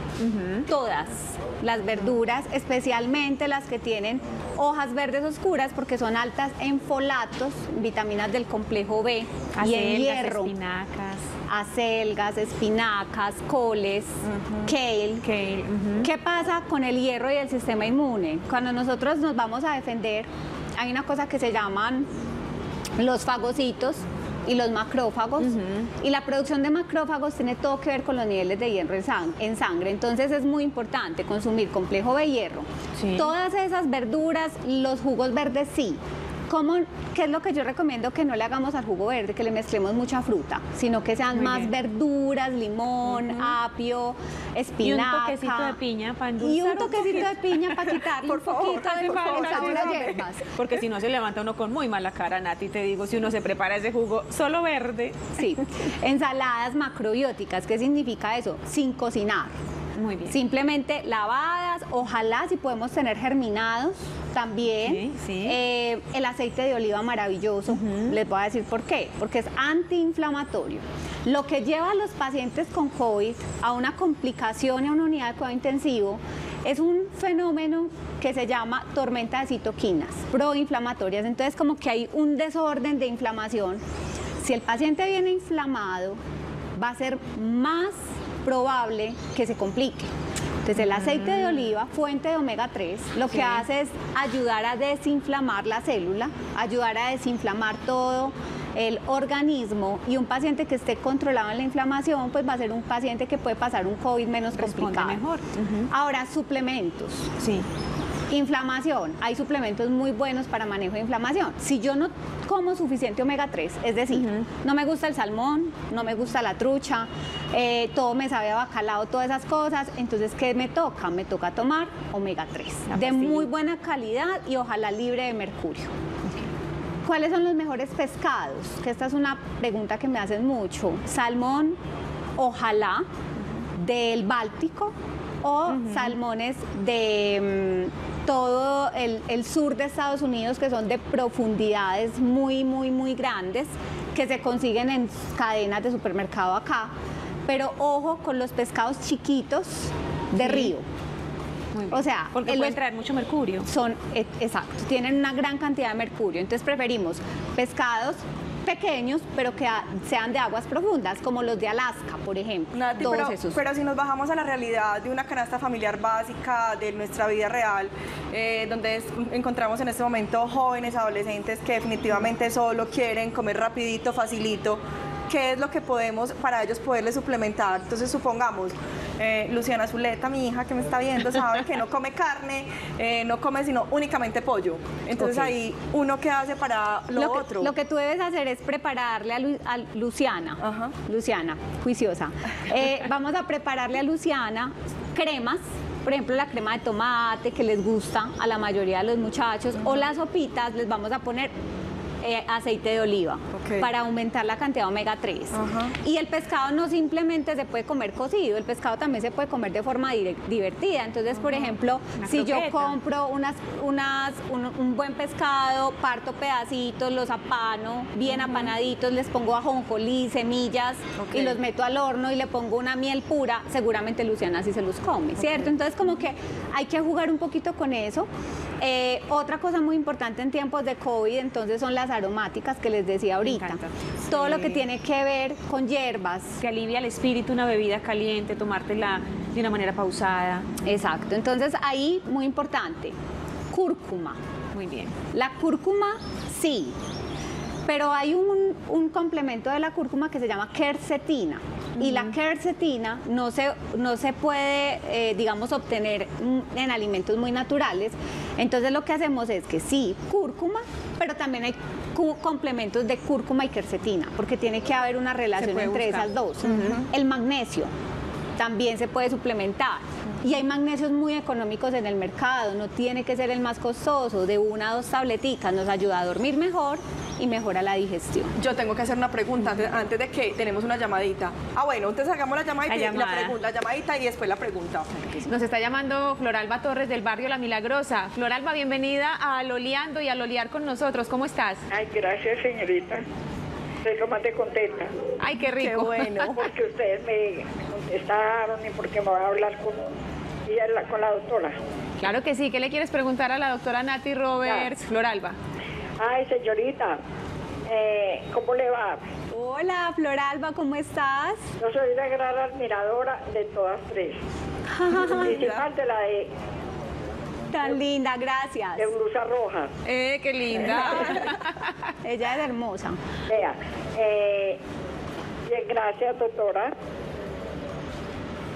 todas las verduras, especialmente las que tienen hojas verdes oscuras, porque son altas en folatos, vitaminas del complejo B y en Acelgas, hierro. espinacas, Acelgas, espinacas, coles, kale. kale, ujú. ¿Qué pasa con el hierro y el sistema inmune? Cuando nosotros nos vamos a defender, hay una cosa que se llaman los fagocitos y los macrófagos, y la producción de macrófagos tiene todo que ver con los niveles de hierro en, sang- en sangre. Entonces es muy importante consumir complejo B hierro. Sí. Todas esas verduras, los jugos verdes sí, ¿Cómo, ¿Qué es lo que yo recomiendo que no le hagamos al jugo verde? Que le mezclemos mucha fruta, sino que sean Muy más bien. verduras, limón, Ujú. apio, Y espinaca. un toquecito de piña para endulzar. Y un toquecito de piña para quitarle Por un favor, poquito de por favor, el sabor a ayúdame. hierbas. Porque si no se levanta uno con muy mala cara, Nati, te digo, si uno se prepara ese jugo solo verde. Sí, ensaladas macrobióticas, ¿qué significa eso? Sin cocinar. Muy bien. Simplemente lavadas, ojalá si podemos tener germinados también. Sí, sí. Eh, el aceite de oliva maravilloso, Ujú. les voy a decir por qué, porque es antiinflamatorio. Lo que lleva a los pacientes con COVID a una complicación en una unidad de cuidado intensivo es un fenómeno que se llama tormenta de citoquinas proinflamatorias. Entonces, como que hay un desorden de inflamación. Si el paciente viene inflamado, va a ser más probable que se complique. Entonces el aceite de oliva, fuente de omega tres, lo que Sí. hace es ayudar a desinflamar la célula, ayudar a desinflamar todo el organismo, y un paciente que esté controlado en la inflamación, pues va a ser un paciente que puede pasar un COVID menos Responde complicado. mejor. Ujú. Ahora, suplementos. Sí. Inflamación, hay suplementos muy buenos para manejo de inflamación. Si yo no como suficiente omega tres, es decir, Ujú. no me gusta el salmón, no me gusta la trucha, eh, todo me sabe a bacalao, todas esas cosas, entonces ¿qué me toca? Me toca tomar omega tres, La de pastillita. muy buena calidad y ojalá libre de mercurio. ¿Cuáles son los mejores pescados? Que esta es una pregunta que me hacen mucho. Salmón, ojalá, del Báltico, o salmones de mm, todo el, el sur de Estados Unidos, que son de profundidades muy, muy, muy grandes, que se consiguen en cadenas de supermercado acá. Pero ojo con los pescados chiquitos de Sí. río. Muy bien. O sea, porque en pueden los- traer mucho mercurio. Son, e- exacto, tienen una gran cantidad de mercurio. Entonces preferimos pescados pequeños, pero que a- sean de aguas profundas, como los de Alaska, por ejemplo. Nati, Todos pero, esos. pero si nos bajamos a la realidad de una canasta familiar básica de nuestra vida real, eh, donde es- encontramos en este momento jóvenes, adolescentes que definitivamente solo quieren comer rapidito, facilito, ¿qué es lo que podemos para ellos poderles suplementar? Entonces supongamos, eh, Luciana Zuleta, mi hija que me está viendo, sabe que no come carne, eh, no come sino únicamente pollo. Entonces Ok. ahí uno qué hace para lo, lo, que, otro. lo que tú debes hacer es prepararle a, Lu- a Luciana, Ajá. Luciana, juiciosa. Eh, vamos a prepararle a Luciana cremas, por ejemplo la crema de tomate que les gusta a la mayoría de los muchachos, o las sopitas les vamos a poner eh, aceite de oliva Ok. para aumentar la cantidad de omega tres. Ajá. Y el pescado no simplemente se puede comer cocido, el pescado también se puede comer de forma dire- divertida. Entonces, por ejemplo, Una si yo croqueta. compro unas, unas, un, un buen pescado, parto pedacitos, los apano, bien apanaditos, les pongo ajonjolí, semillas, Ok. y los meto al horno y le pongo una miel pura, seguramente Luciana sí se los come, ¿cierto? Entonces, como que hay que jugar un poquito con eso. Eh, otra cosa muy importante en tiempos de COVID, entonces, son las aromáticas que les decía ahorita. encanta. Todo lo Sí. que tiene que ver con hierbas. Que alivia el espíritu, una bebida caliente, tomártela de una manera pausada. Exacto. Entonces, ahí, muy importante, cúrcuma. Muy bien. La cúrcuma, sí, pero hay un, un complemento de la cúrcuma que se llama quercetina. Y la quercetina no se, no se puede, eh, digamos, obtener mm, en alimentos muy naturales. Entonces lo que hacemos es que sí, cúrcuma, pero también hay cu- complementos de cúrcuma y quercetina, porque tiene que haber una relación puede entre buscar. esas dos. El magnesio también se puede suplementar. Y hay magnesios muy económicos en el mercado, no tiene que ser el más costoso, de una a dos tableticas, nos ayuda a dormir mejor y mejora la digestión. Yo tengo que hacer una pregunta antes, antes de que tenemos una llamadita. Ah, bueno, entonces hagamos la llamadita La y la llamada. pregunta, la llamadita y después la pregunta. Nos está llamando Floralba Torres del barrio La Milagrosa. Floralba, bienvenida a Loleando y a Lolear con nosotros. ¿Cómo estás? Ay, gracias, señorita. Estoy lo más de contenta Ay, qué Qué rico. bueno. porque ustedes me contestaron y porque me voy a hablar con, ella, la- con la doctora. Claro que sí. ¿Qué le quieres preguntar a la doctora Nati Roberts? Floralba. Ay, señorita, eh, ¿cómo le va? Hola, Floralba, ¿cómo estás? Yo soy la gran admiradora de todas tres. Principal de la de, Tan linda, gracias. de blusa roja. Eh, qué linda. Ella es hermosa. Vea, eh, bien, gracias, doctora.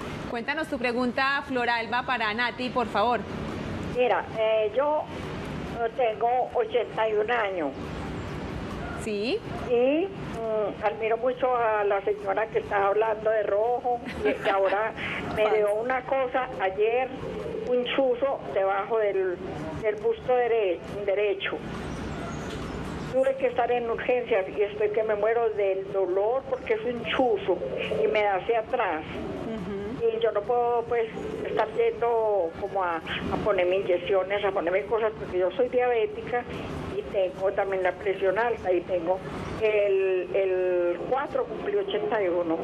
Cuéntanos tu pregunta, Floralba, para Nati, por favor. Mira, eh, yo Yo tengo ochenta y un años. Sí. Y mm, admiro mucho a la señora que está hablando de rojo y, y ahora me dio una cosa ayer, un chuzo debajo del, del busto dere, derecho. Tuve que estar en urgencias y estoy que me muero del dolor porque es un chuzo y me da hacia atrás. Y yo no puedo pues estar yendo como a, a ponerme inyecciones, a ponerme cosas porque yo soy diabética y tengo también la presión alta y tengo el, el cuatro, cumplí ochenta y uno.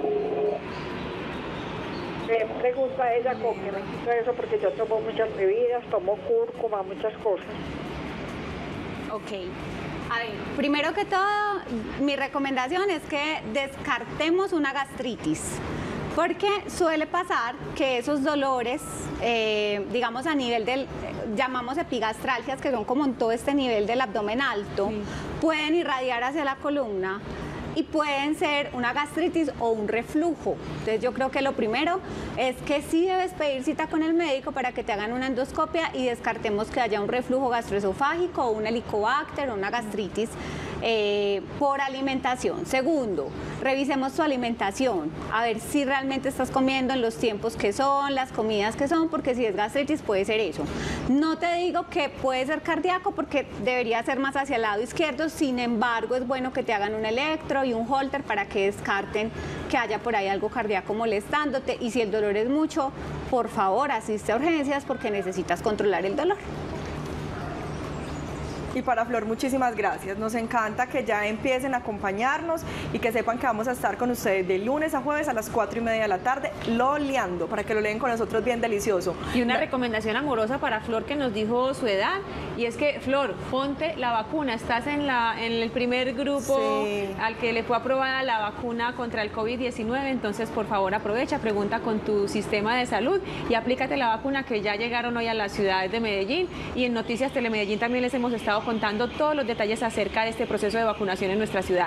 Le pregunto a ella con qué me quito eso porque yo tomo muchas bebidas, tomo cúrcuma, muchas cosas. Ok. A ver, primero que todo, mi recomendación es que descartemos una gastritis. Porque suele pasar que esos dolores, eh, digamos a nivel del, llamamos epigastralgias, que son como en todo este nivel del abdomen alto, sí, pueden irradiar hacia la columna y pueden ser una gastritis o un reflujo. Entonces yo creo que lo primero es que sí debes pedir cita con el médico para que te hagan una endoscopia y descartemos que haya un reflujo gastroesofágico o un helicobacter o una gastritis eh, por alimentación. Segundo, revisemos tu alimentación, a ver si realmente estás comiendo en los tiempos que son, las comidas que son, porque si es gastritis puede ser eso. No te digo que puede ser cardíaco porque debería ser más hacia el lado izquierdo, sin embargo es bueno que te hagan un electro y un holter para que descarten que haya por ahí algo cardíaco molestándote, y si el dolor es mucho, por favor asiste a urgencias porque necesitas controlar el dolor. Y para Flor, muchísimas gracias. Nos encanta que ya empiecen a acompañarnos y que sepan que vamos a estar con ustedes de lunes a jueves a las cuatro y media de la tarde, loleando, para que lo leen con nosotros bien delicioso. Y una recomendación amorosa para Flor, que nos dijo su edad, y es que, Flor, ponte la vacuna. Estás en, la, en el primer grupo sí, al que le fue aprobada la vacuna contra el COVID diecinueve, entonces por favor aprovecha, pregunta con tu sistema de salud y aplícate la vacuna, que ya llegaron hoy a las ciudades de Medellín, y en Noticias Telemedellín también les hemos estado contando todos los detalles acerca de este proceso de vacunación en nuestra ciudad.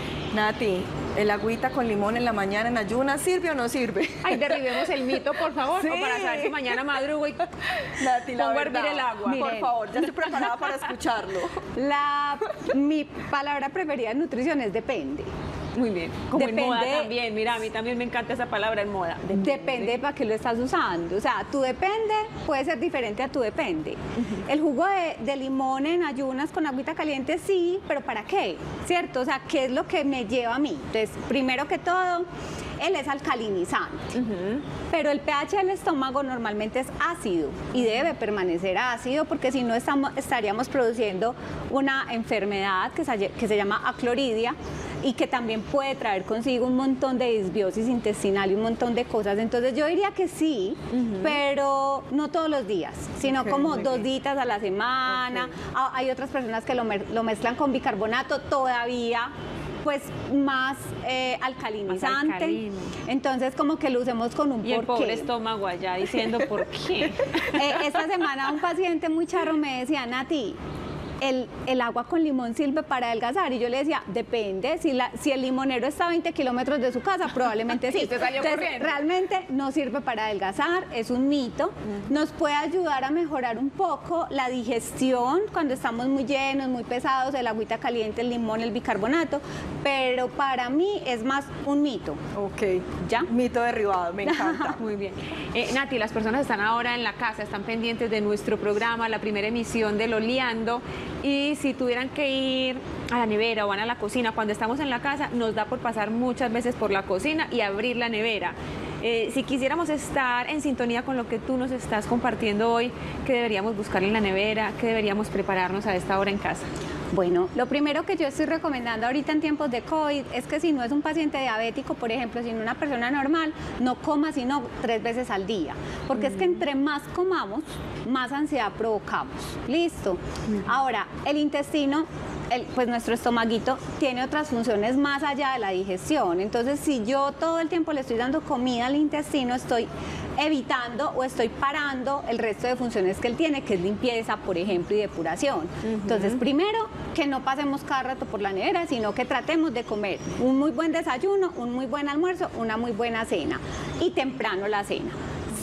Nati, ¿el agüita con limón en la mañana en ayunas sirve o no sirve? Ay, derribemos el mito, por favor, sí, o para saber si mañana madrugo y Nati, la pongo a hervir el agua. Miren, por favor, ya estoy preparada para escucharlo. La, mi palabra preferida en nutrición es depende. Muy bien. Como depende, en moda también, mira, a mí también me encanta esa palabra en moda. Depende, depende para qué lo estás usando. O sea, tu depende puede ser diferente a tu depende. Uh-huh. El jugo de, de limón en ayunas con agüita caliente, sí, pero ¿para qué? ¿Cierto? O sea, ¿qué es lo que me lleva a mí? Entonces, primero que todo, él es alcalinizante, uh-huh, pero el pH del estómago normalmente es ácido y debe permanecer ácido porque si no estamos, estaríamos produciendo una enfermedad que se, que se llama acloridia y que también puede traer consigo un montón de disbiosis intestinal y un montón de cosas. Entonces yo diría que sí, uh-huh, pero no todos los días, sino okay, como dos días a la semana. Okay. Hay otras personas que lo, lo mezclan con bicarbonato todavía, pues más eh, alcalinizante, más alcalino. Entonces como que lo usemos con un y porqué. El pobre estómago allá diciendo por qué. eh, esta semana un paciente muy charro me decía, Nati, El, el agua con limón sirve para adelgazar, y yo le decía, depende, si, la, si el limonero está a veinte kilómetros de su casa, probablemente sí. Entonces, realmente no sirve para adelgazar, es un mito. Uh-huh. Nos puede ayudar a mejorar un poco la digestión cuando estamos muy llenos, muy pesados, el agüita caliente, el limón, el bicarbonato, pero para mí es más un mito. Ok, ¿ya? Mito derribado, me encanta. Muy bien. Eh, Nati, las personas están ahora en la casa, están pendientes de nuestro programa, la primera emisión de Loleando. Y si tuvieran que ir a la nevera o van a la cocina, cuando estamos en la casa nos da por pasar muchas veces por la cocina y abrir la nevera. Eh, si quisiéramos estar en sintonía con lo que tú nos estás compartiendo hoy, ¿qué deberíamos buscar en la nevera? ¿Qué deberíamos prepararnos a esta hora en casa? Bueno, lo primero que yo estoy recomendando ahorita en tiempos de COVID es que si no es un paciente diabético, por ejemplo, si no una persona normal, no coma sino tres veces al día, porque mm. es que entre más comamos, más ansiedad provocamos. Listo. Mm. Ahora, el intestino, el, pues nuestro estomaguito tiene otras funciones más allá de la digestión. Entonces, si yo todo el tiempo le estoy dando comida al intestino, estoy evitando o estoy parando el resto de funciones que él tiene, que es limpieza, por ejemplo, y depuración. Uh-huh. Entonces, primero, que no pasemos cada rato por la nevera, sino que tratemos de comer un muy buen desayuno, un muy buen almuerzo, una muy buena cena, y temprano la cena.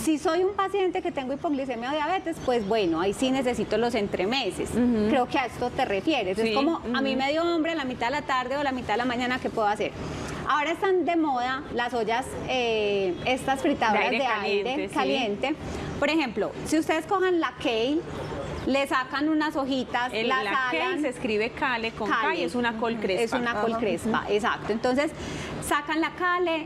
Si soy un paciente que tengo hipoglicemia o diabetes, pues bueno, ahí sí necesito los entremeses. Uh-huh. Creo que a esto te refieres. Sí. Es como, uh-huh. a mí me dio hambre la mitad de la tarde o la mitad de la mañana, ¿qué puedo hacer? Ahora están de moda las ollas, eh, estas fritadoras de aire, de caliente, aire sí. caliente. Por ejemplo, si ustedes cojan la Kale, le sacan unas hojitas, el, la, la salan. Kale se escribe Kale con K y es una col crespa. Es una col crespa, uh-huh. exacto. Entonces, sacan la Kale,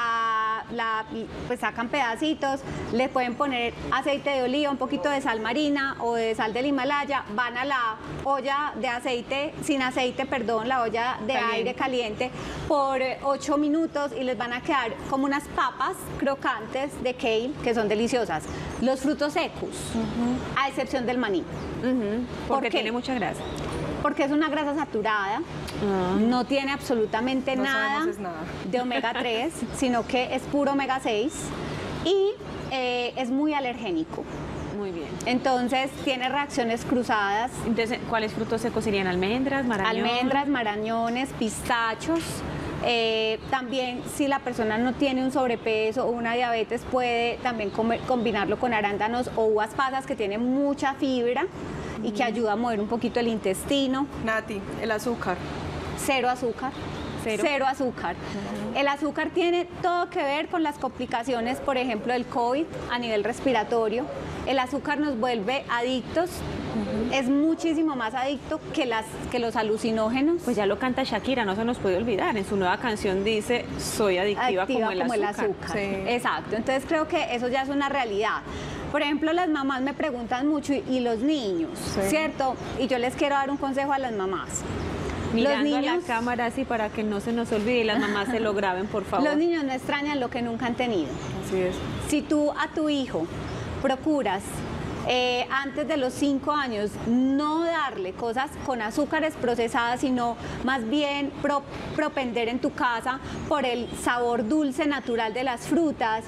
la, la, pues sacan pedacitos, le pueden poner aceite de oliva, un poquito de sal marina o de sal del Himalaya, van a la olla de aceite, sin aceite, perdón, la olla de caliente. aire caliente por ocho minutos y les van a quedar como unas papas crocantes de Kale que son deliciosas. Los frutos secos, uh-huh. a excepción del maní. Uh-huh. Porque ¿Por tiene mucha grasa. Porque es una grasa saturada, uh-huh. no tiene absolutamente no nada, nada de omega tres, sino que es puro omega seis y eh, es muy alergénico. Muy bien. Entonces tiene reacciones cruzadas. Entonces, ¿cuáles frutos secos serían? ¿Almendras, marañón? Almendras, marañones, pistachos. Eh, también si la persona no tiene un sobrepeso o una diabetes puede también comer, combinarlo con arándanos o uvas pasas que tienen mucha fibra y que ayuda a mover un poquito el intestino. Nati, el azúcar. Cero azúcar. Cero, Cero azúcar. Uh-huh. El azúcar tiene todo que ver con las complicaciones, por ejemplo, del COVID a nivel respiratorio. El azúcar nos vuelve adictos. Uh-huh. Es muchísimo más adicto que, las, que los alucinógenos. Pues ya lo canta Shakira, no se nos puede olvidar. En su nueva canción dice, soy adictiva, adictiva como el como azúcar. El azúcar. Sí. Exacto, entonces creo que eso ya es una realidad. Por ejemplo, las mamás me preguntan mucho y, y los niños, sí. ¿cierto? Y yo les quiero dar un consejo a las mamás. Mirando los niños, a la cámara así para que no se nos olvide y las mamás se lo graben, por favor. Los niños no extrañan lo que nunca han tenido. Así es. Si tú a tu hijo procuras eh, antes de los cinco años no darle cosas con azúcares procesadas, sino más bien pro, propender en tu casa por el sabor dulce natural de las frutas,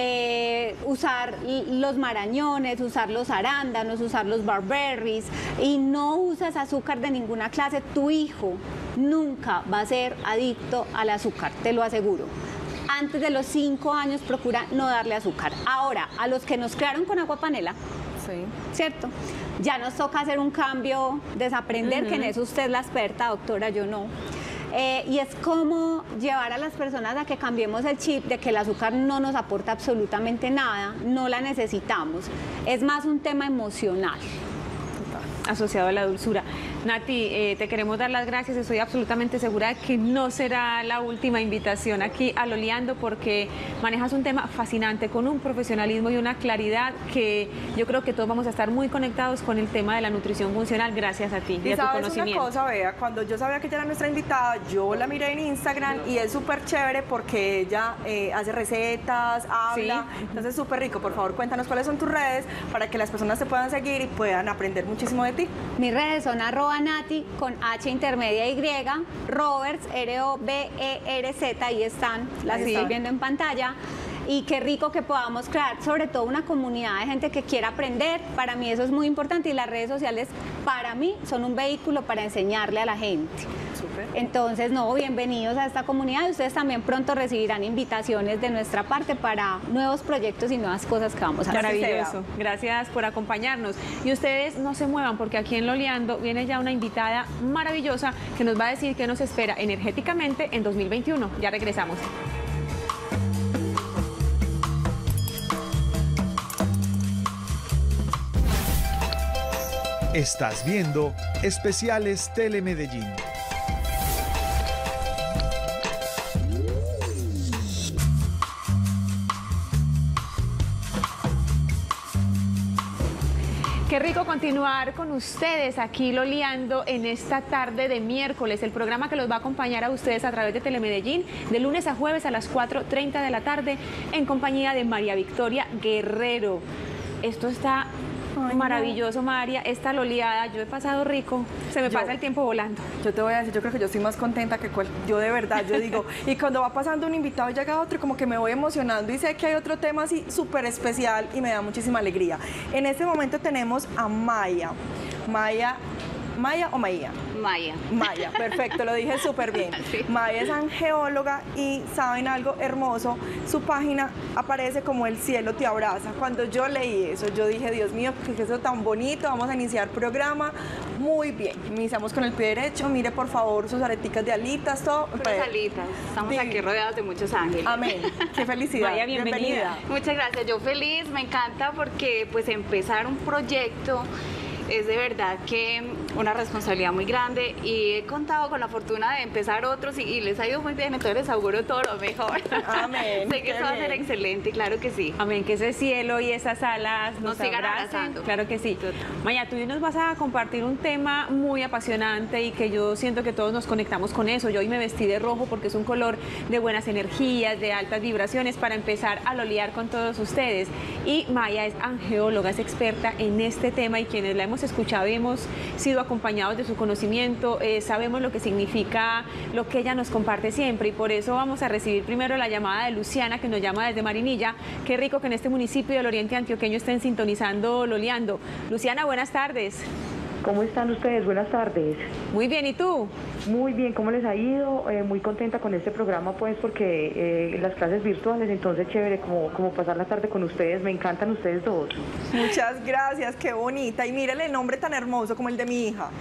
eh, usar los marañones, usar los arándanos, usar los barberries y no usas azúcar de ninguna clase, tu hijo nunca va a ser adicto al azúcar, te lo aseguro. Antes de los cinco años procura no darle azúcar. Ahora, a los que nos criaron con agua panela, sí. ¿cierto? Ya nos toca hacer un cambio, desaprender, uh-huh. que en eso usted es la experta, doctora, yo no. Eh, y es como llevar a las personas a que cambiemos el chip de que el azúcar no nos aporta absolutamente nada, no la necesitamos. Es más un tema emocional. Asociado a la dulzura. Nati, eh, te queremos dar las gracias, estoy absolutamente segura de que no será la última invitación aquí a Loleando porque manejas un tema fascinante con un profesionalismo y una claridad que yo creo que todos vamos a estar muy conectados con el tema de la nutrición funcional gracias a ti y, y a tu sabes conocimiento. Una cosa, Bea, cuando yo sabía que ella era nuestra invitada, yo la miré en Instagram y es súper chévere porque ella eh, hace recetas, habla, sí. entonces súper rico. Por favor, cuéntanos cuáles son tus redes para que las personas te puedan seguir y puedan aprender muchísimo de ti. Mis redes son arroba Nati con H intermedia Y, Roberts, R O B E R Z, ahí están, las ahí estoy está. viendo en pantalla. Y qué rico que podamos crear sobre todo una comunidad de gente que quiera aprender, para mí eso es muy importante y las redes sociales para mí son un vehículo para enseñarle a la gente. Súper. Entonces, no, bienvenidos a esta comunidad y ustedes también pronto recibirán invitaciones de nuestra parte para nuevos proyectos y nuevas cosas que vamos a hacer. Maravilloso, gracias por acompañarnos. Y ustedes no se muevan porque aquí en Loleando viene ya una invitada maravillosa que nos va a decir qué nos espera energéticamente en dos mil veintiuno. Ya regresamos. Estás viendo Especiales Telemedellín. Qué rico continuar con ustedes aquí Loleando en esta tarde de miércoles, el programa que los va a acompañar a ustedes a través de Telemedellín de lunes a jueves a las cuatro treinta de la tarde en compañía de María Victoria Guerrero. Esto está Ay, maravilloso, no. María, esta loleada, yo he pasado rico, se me yo, pasa el tiempo volando. Yo te voy a decir, yo creo que yo estoy más contenta que cual, yo de verdad, yo digo, y cuando va pasando un invitado y llega otro, como que me voy emocionando y sé que hay otro tema así súper especial y me da muchísima alegría. En este momento tenemos a Maya, Maya Maya o Maía? Maya. Maya, perfecto, lo dije súper bien. Sí. Maya es angeóloga y ¿saben algo hermoso? Su página aparece como el cielo te abraza. Cuando yo leí eso, yo dije, Dios mío, qué es eso tan bonito, vamos a iniciar programa. Muy bien, iniciamos con el pie derecho, mire por favor sus areticas de alitas, todo. Puras alitas, estamos Divino. aquí rodeados de muchos ángeles. Amén, qué felicidad. Maya, bienvenida. Muchas gracias, yo feliz, me encanta porque pues empezar un proyecto es de verdad que una responsabilidad muy grande y he contado con la fortuna de empezar otros y, y les ha ido muy bien, entonces les auguro todo lo mejor. Amén. Sé que Qué esto va a ser bien. excelente, claro que sí. Amén, que ese cielo y esas alas nos, Nos sigan abracen. abrazando. Claro que sí. Maya, tú nos vas a compartir un tema muy apasionante y que yo siento que todos nos conectamos con eso. Yo hoy me vestí de rojo porque es un color de buenas energías, de altas vibraciones para empezar a lolear con todos ustedes. Y Maya es angeóloga, es experta en este tema y quienes la hemos escuchado y hemos sido acompañados de su conocimiento, eh, sabemos lo que significa lo que ella nos comparte siempre y por eso vamos a recibir primero la llamada de Luciana que nos llama desde Marinilla. Qué rico que en este municipio del Oriente Antioqueño estén sintonizando, loleando. Luciana, buenas tardes. ¿Cómo están ustedes? Buenas tardes. Muy bien, ¿y tú? Muy bien, ¿cómo les ha ido? Eh, muy contenta con este programa, pues, porque eh, las clases virtuales, entonces chévere, como, como pasar la tarde con ustedes, me encantan ustedes dos. Muchas gracias, qué bonita. Y mírale el nombre tan hermoso como el de mi hija.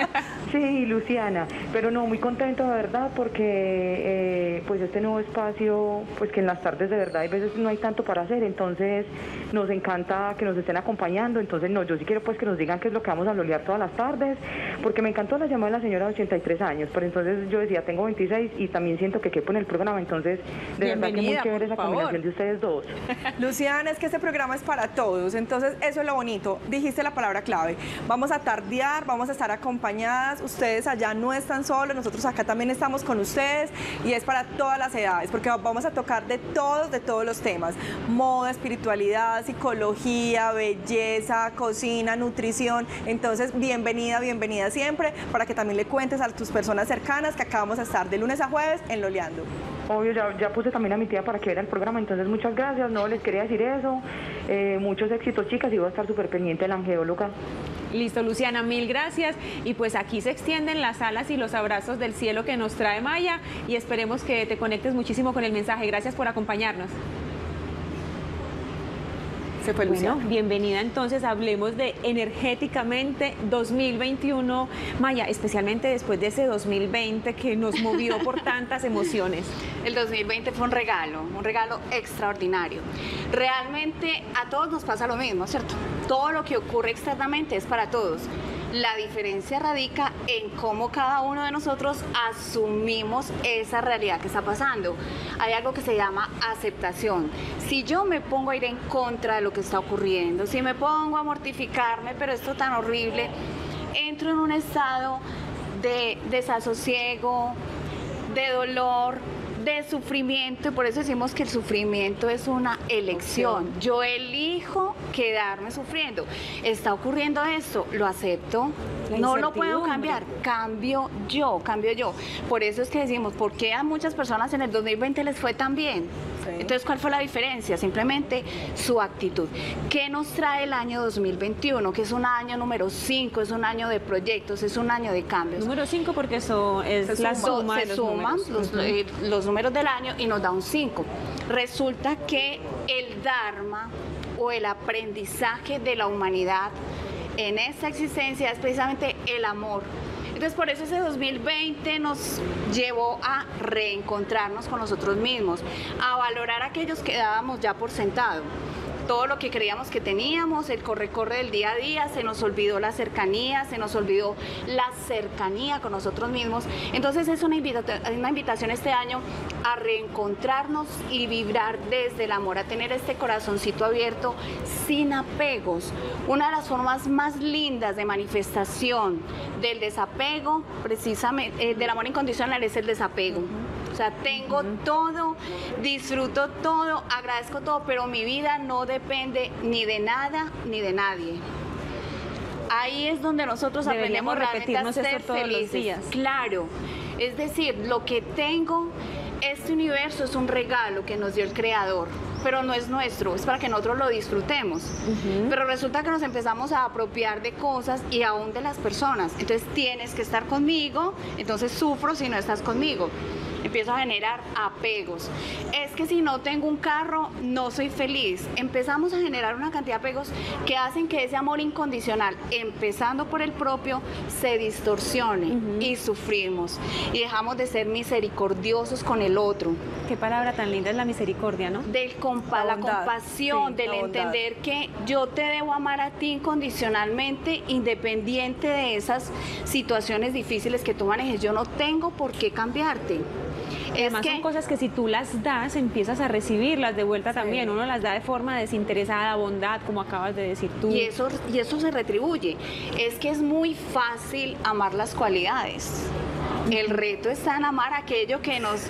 Sí, Luciana, pero no, muy contenta de verdad, porque eh, pues este nuevo espacio, pues que en las tardes de verdad hay veces no hay tanto para hacer, entonces nos encanta que nos estén acompañando, entonces no, yo sí quiero pues que nos digan qué es lo que vamos a lolear todas las tardes, porque me encantó la llamada de la señora de ochenta y tres años, pero entonces yo decía, tengo veintiséis y también siento que quepo en el programa, entonces de verdad que muy Bienvenida, chévere por esa favor. combinación de ustedes dos. Luciana, es que este programa es para todos, entonces eso es lo bonito. Dijiste la palabra clave. Vamos a tardear, vamos a estar acompañadas, ustedes allá no están solos, nosotros acá también estamos con ustedes y es para todas las edades, porque vamos a tocar de todos, de todos los temas. Moda, espiritualidad, psicología, belleza, cocina, nutrición. Entonces, bienvenida, bienvenida siempre, para que también le cuentes a tus personas cercanas que acá vamos a estar de lunes a jueves en Loleando. Obvio, ya, ya puse también a mi tía para que viera el programa, entonces muchas gracias, no les quería decir eso, eh, muchos éxitos chicas y voy a estar súper pendiente de la angeóloga. Listo, Luciana, mil gracias. Y pues aquí se extienden las alas y los abrazos del cielo que nos trae Maya y esperemos que te conectes muchísimo con el mensaje. Gracias por acompañarnos. Se fue Bueno, Luciana. bienvenida entonces, hablemos de Energéticamente dos mil veintiuno. Maya, especialmente después de ese dos mil veinte que nos movió por tantas emociones. El dos mil veinte fue un regalo, un regalo extraordinario. Realmente a todos nos pasa lo mismo, ¿cierto? Todo lo que ocurre externamente es para todos. La diferencia radica en cómo cada uno de nosotros asumimos esa realidad que está pasando. Hay algo que se llama aceptación. Si yo me pongo a ir en contra de lo que está ocurriendo, si me pongo a mortificarme, pero esto tan horrible, entro en un estado de desasosiego, de dolor, de sufrimiento, y por eso decimos que el sufrimiento es una elección. Yo elijo quedarme sufriendo. Está ocurriendo esto, lo acepto, La no lo puedo incertidumbre. cambiar, cambio yo, cambio yo. Por eso es que decimos, ¿por qué a muchas personas en el dos mil veinte les fue tan bien? Sí. Entonces, ¿cuál fue la diferencia? Simplemente su actitud. ¿Qué nos trae el año dos mil veintiuno? Que es un año número cinco, es un año de proyectos, es un año de cambios. Número cinco porque eso es Se la suma. suma de se los suman números. los, Ujú. eh, los números del año y nos da un cinco. Resulta que el Dharma o el aprendizaje de la humanidad en esta existencia es precisamente el amor. Entonces, por eso ese dos mil veinte nos llevó a reencontrarnos con nosotros mismos, a valorar aquellos que dábamos ya por sentado. Todo lo que creíamos que teníamos, el corre-corre del día a día, se nos olvidó la cercanía, se nos olvidó la cercanía con nosotros mismos. Entonces es una, invita una invitación este año a reencontrarnos y vibrar desde el amor, a tener este corazoncito abierto sin apegos. Una de las formas más lindas de manifestación del desapego, precisamente, eh, del amor incondicional, es el desapego. O sea, tengo todo, disfruto todo, agradezco todo, pero mi vida no depende ni de nada ni de nadie. Ahí es donde nosotros Deberíamos aprendemos realmente a repetirnos ser esto todos los felices. días. Claro, es decir, lo que tengo, este universo es un regalo que nos dio el Creador. pero no es nuestro, es para que nosotros lo disfrutemos. Uh-huh. Pero resulta que nos empezamos a apropiar de cosas y aún de las personas. Entonces tienes que estar conmigo, entonces sufro si no estás conmigo. Empiezo a generar apegos. Es que si no tengo un carro, no soy feliz. Empezamos a generar una cantidad de apegos que hacen que ese amor incondicional, empezando por el propio, se distorsione uh-huh. y sufrimos. Y dejamos de ser misericordiosos con el otro. Qué palabra tan linda es la misericordia, ¿no? Del compa la, la compasión, sí, del la entender que yo te debo amar a ti incondicionalmente, independiente de esas situaciones difíciles que tú manejes. Yo no tengo por qué cambiarte. Además es que, son cosas que si tú las das, empiezas a recibirlas de vuelta sí. también. Uno las da de forma desinteresada, bondad, como acabas de decir tú. Y eso, y eso se retribuye. Es que es muy fácil amar las cualidades. El reto está en amar aquello que nos...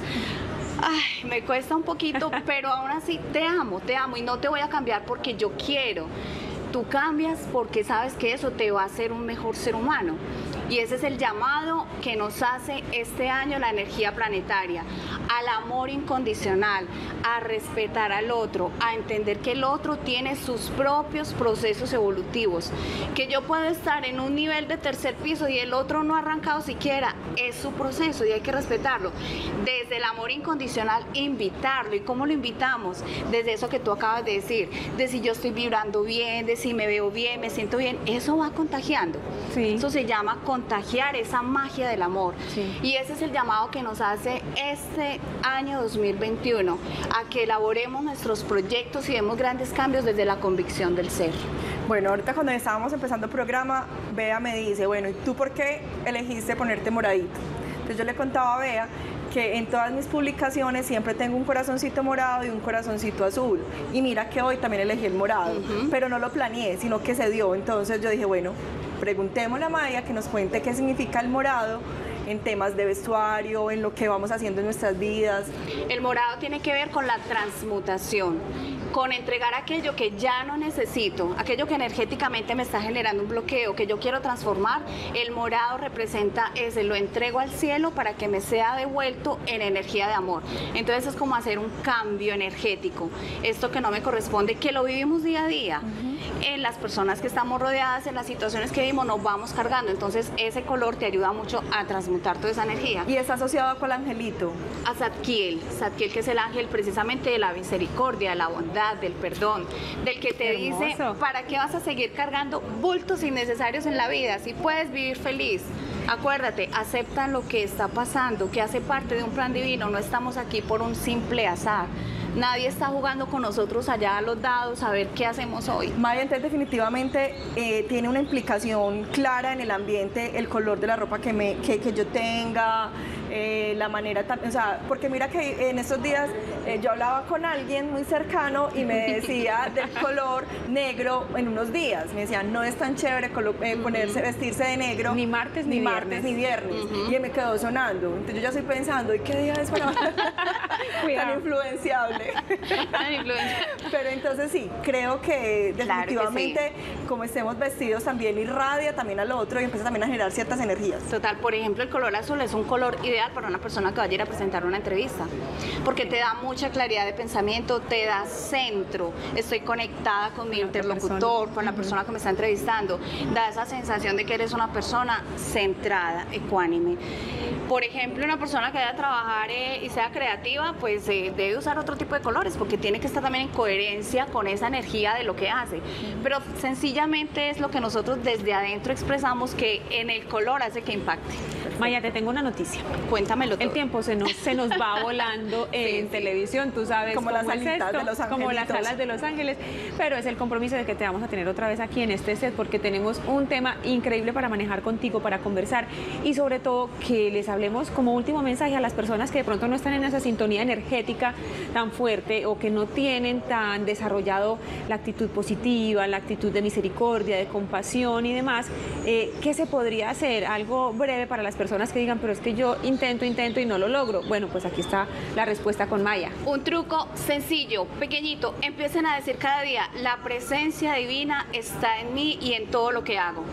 Ay, me cuesta un poquito, pero aún así te amo, te amo y no te voy a cambiar porque yo quiero. Tú cambias porque sabes que eso te va a hacer un mejor ser humano. Y ese es el llamado que nos hace este año la energía planetaria, al amor incondicional, a respetar al otro, a entender que el otro tiene sus propios procesos evolutivos, que yo puedo estar en un nivel de tercer piso y el otro no ha arrancado siquiera, es su proceso y hay que respetarlo. Desde el amor incondicional, invitarlo. ¿Y cómo lo invitamos? Desde eso que tú acabas de decir, de si yo estoy vibrando bien, de si me veo bien, me siento bien, eso va contagiando. Sí. Eso se llama contagiar esa magia del amor. Sí. Y ese es el llamado que nos hace este año dos mil veintiuno, a que elaboremos nuestros proyectos y demos grandes cambios desde la convicción del ser. Bueno, ahorita cuando estábamos empezando el programa, Bea me dice, bueno, ¿y tú por qué elegiste ponerte moradito? Entonces yo le contaba a Bea que en todas mis publicaciones siempre tengo un corazoncito morado y un corazoncito azul. Y mira que hoy también elegí el morado, uh-huh. pero no lo planeé, sino que se dio. Entonces yo dije, bueno, preguntémosle a Maya que nos cuente qué significa el morado en temas de vestuario, en lo que vamos haciendo en nuestras vidas. El morado tiene que ver con la transmutación, con entregar aquello que ya no necesito, aquello que energéticamente me está generando un bloqueo, que yo quiero transformar. El morado representa ese, lo entrego al cielo para que me sea devuelto en energía de amor. Entonces es como hacer un cambio energético, esto que no me corresponde, que lo vivimos día a día. Uh-huh. En las personas que estamos rodeadas, en las situaciones que vivimos, nos vamos cargando. Entonces ese color te ayuda mucho a transmutar toda esa energía. ¿Y está asociado con el angelito? A Zadkiel, Zadkiel, que es el ángel precisamente de la misericordia, de la bondad, del perdón, del que te Hermoso. Dice, ¿para qué vas a seguir cargando bultos innecesarios en la vida? Si puedes vivir feliz. Acuérdate, acepta lo que está pasando, que hace parte de un plan divino. No estamos aquí por un simple azar. Nadie está jugando con nosotros allá a los dados a ver qué hacemos hoy. Maya, entonces definitivamente eh, tiene una implicación clara en el ambiente, el color de la ropa que, me, que, que yo tenga, eh, la manera también, o sea, porque mira que en estos días eh, yo hablaba con alguien muy cercano y me decía del color negro en unos días. Me decía, no es tan chévere eh, ponerse, vestirse de negro. Ni martes ni, ni viernes. martes ni viernes. Uh-huh. Y me quedó sonando. Entonces yo ya estoy pensando, ¿y qué día es para tan influenciable? Pero entonces sí, creo que definitivamente claro que sí. Como estemos vestidos también irradia también al otro y empieza también a generar ciertas energías. Total, por ejemplo, el color azul es un color ideal para una persona que vaya a ir a presentar una entrevista, porque te da mucha claridad de pensamiento, te da centro, estoy conectada con mi interlocutor, con la persona que me está entrevistando, da esa sensación de que eres una persona centrada, ecuánime. Por ejemplo, una persona que vaya a trabajar eh, y sea creativa, pues eh, debe usar otro tipo de colores, porque tiene que estar también en coherencia con esa energía de lo que hace. Pero sencillamente es lo que nosotros desde adentro expresamos que en el color hace que impacte. Maya, te tengo una noticia. Cuéntamelo todo. El tiempo se nos, se nos va volando en sí, televisión, tú sabes como cómo las es esto, de los como las alas de Los Ángeles, pero es el compromiso de que te vamos a tener otra vez aquí en este set, porque tenemos un tema increíble para manejar contigo, para conversar y sobre todo que les hablemos como último mensaje a las personas que de pronto no están en esa sintonía energética tan fuerte o que no tienen tan desarrollado la actitud positiva, la actitud de misericordia, de compasión y demás. Eh, ¿qué se podría hacer? Algo breve para las personas que digan, pero es que yo intento, intento y no lo logro. Bueno, pues aquí está la respuesta con Maya. Un truco sencillo, pequeñito. Empiecen a decir cada día, la presencia divina está en mí y en todo lo que hago.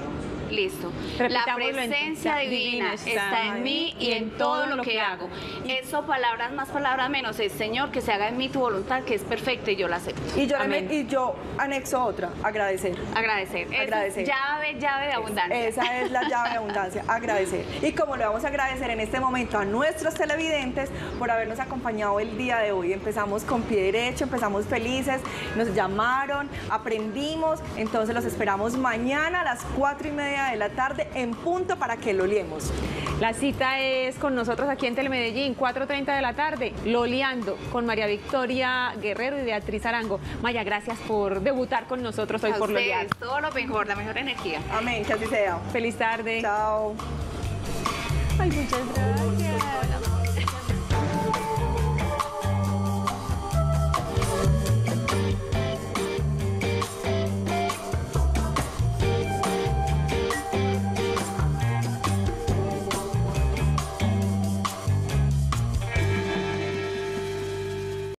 Listo. Repitámoslo La en- presencia está- divina divina está, está en en mí y en todo lo que hago. Eso, palabras más, palabras menos, es Señor, que se haga en mí tu voluntad, que es perfecta y yo la acepto. Y yo, le Amén. met- y yo anexo otra, agradecer. Agradecer. Esa es Agradecer. llave, llave de abundancia. Esa es la llave de abundancia, agradecer. Y como le vamos a agradecer en este momento a nuestros televidentes por habernos acompañado el día de hoy. Empezamos con pie derecho, empezamos felices, nos llamaron, aprendimos, entonces los esperamos mañana a las cuatro y media de la tarde en punto para que lo liemos. La cita es con nosotros aquí en Telemedellín, cuatro y media de la tarde, Loleando, con María Victoria Guerrero y Beatriz Arango. Maya, gracias por debutar con nosotros hoy A por ustedes, Loleando. todo lo mejor, la mejor energía. Amén, que así sea. Feliz tarde. Chao. Ay, muchas gracias.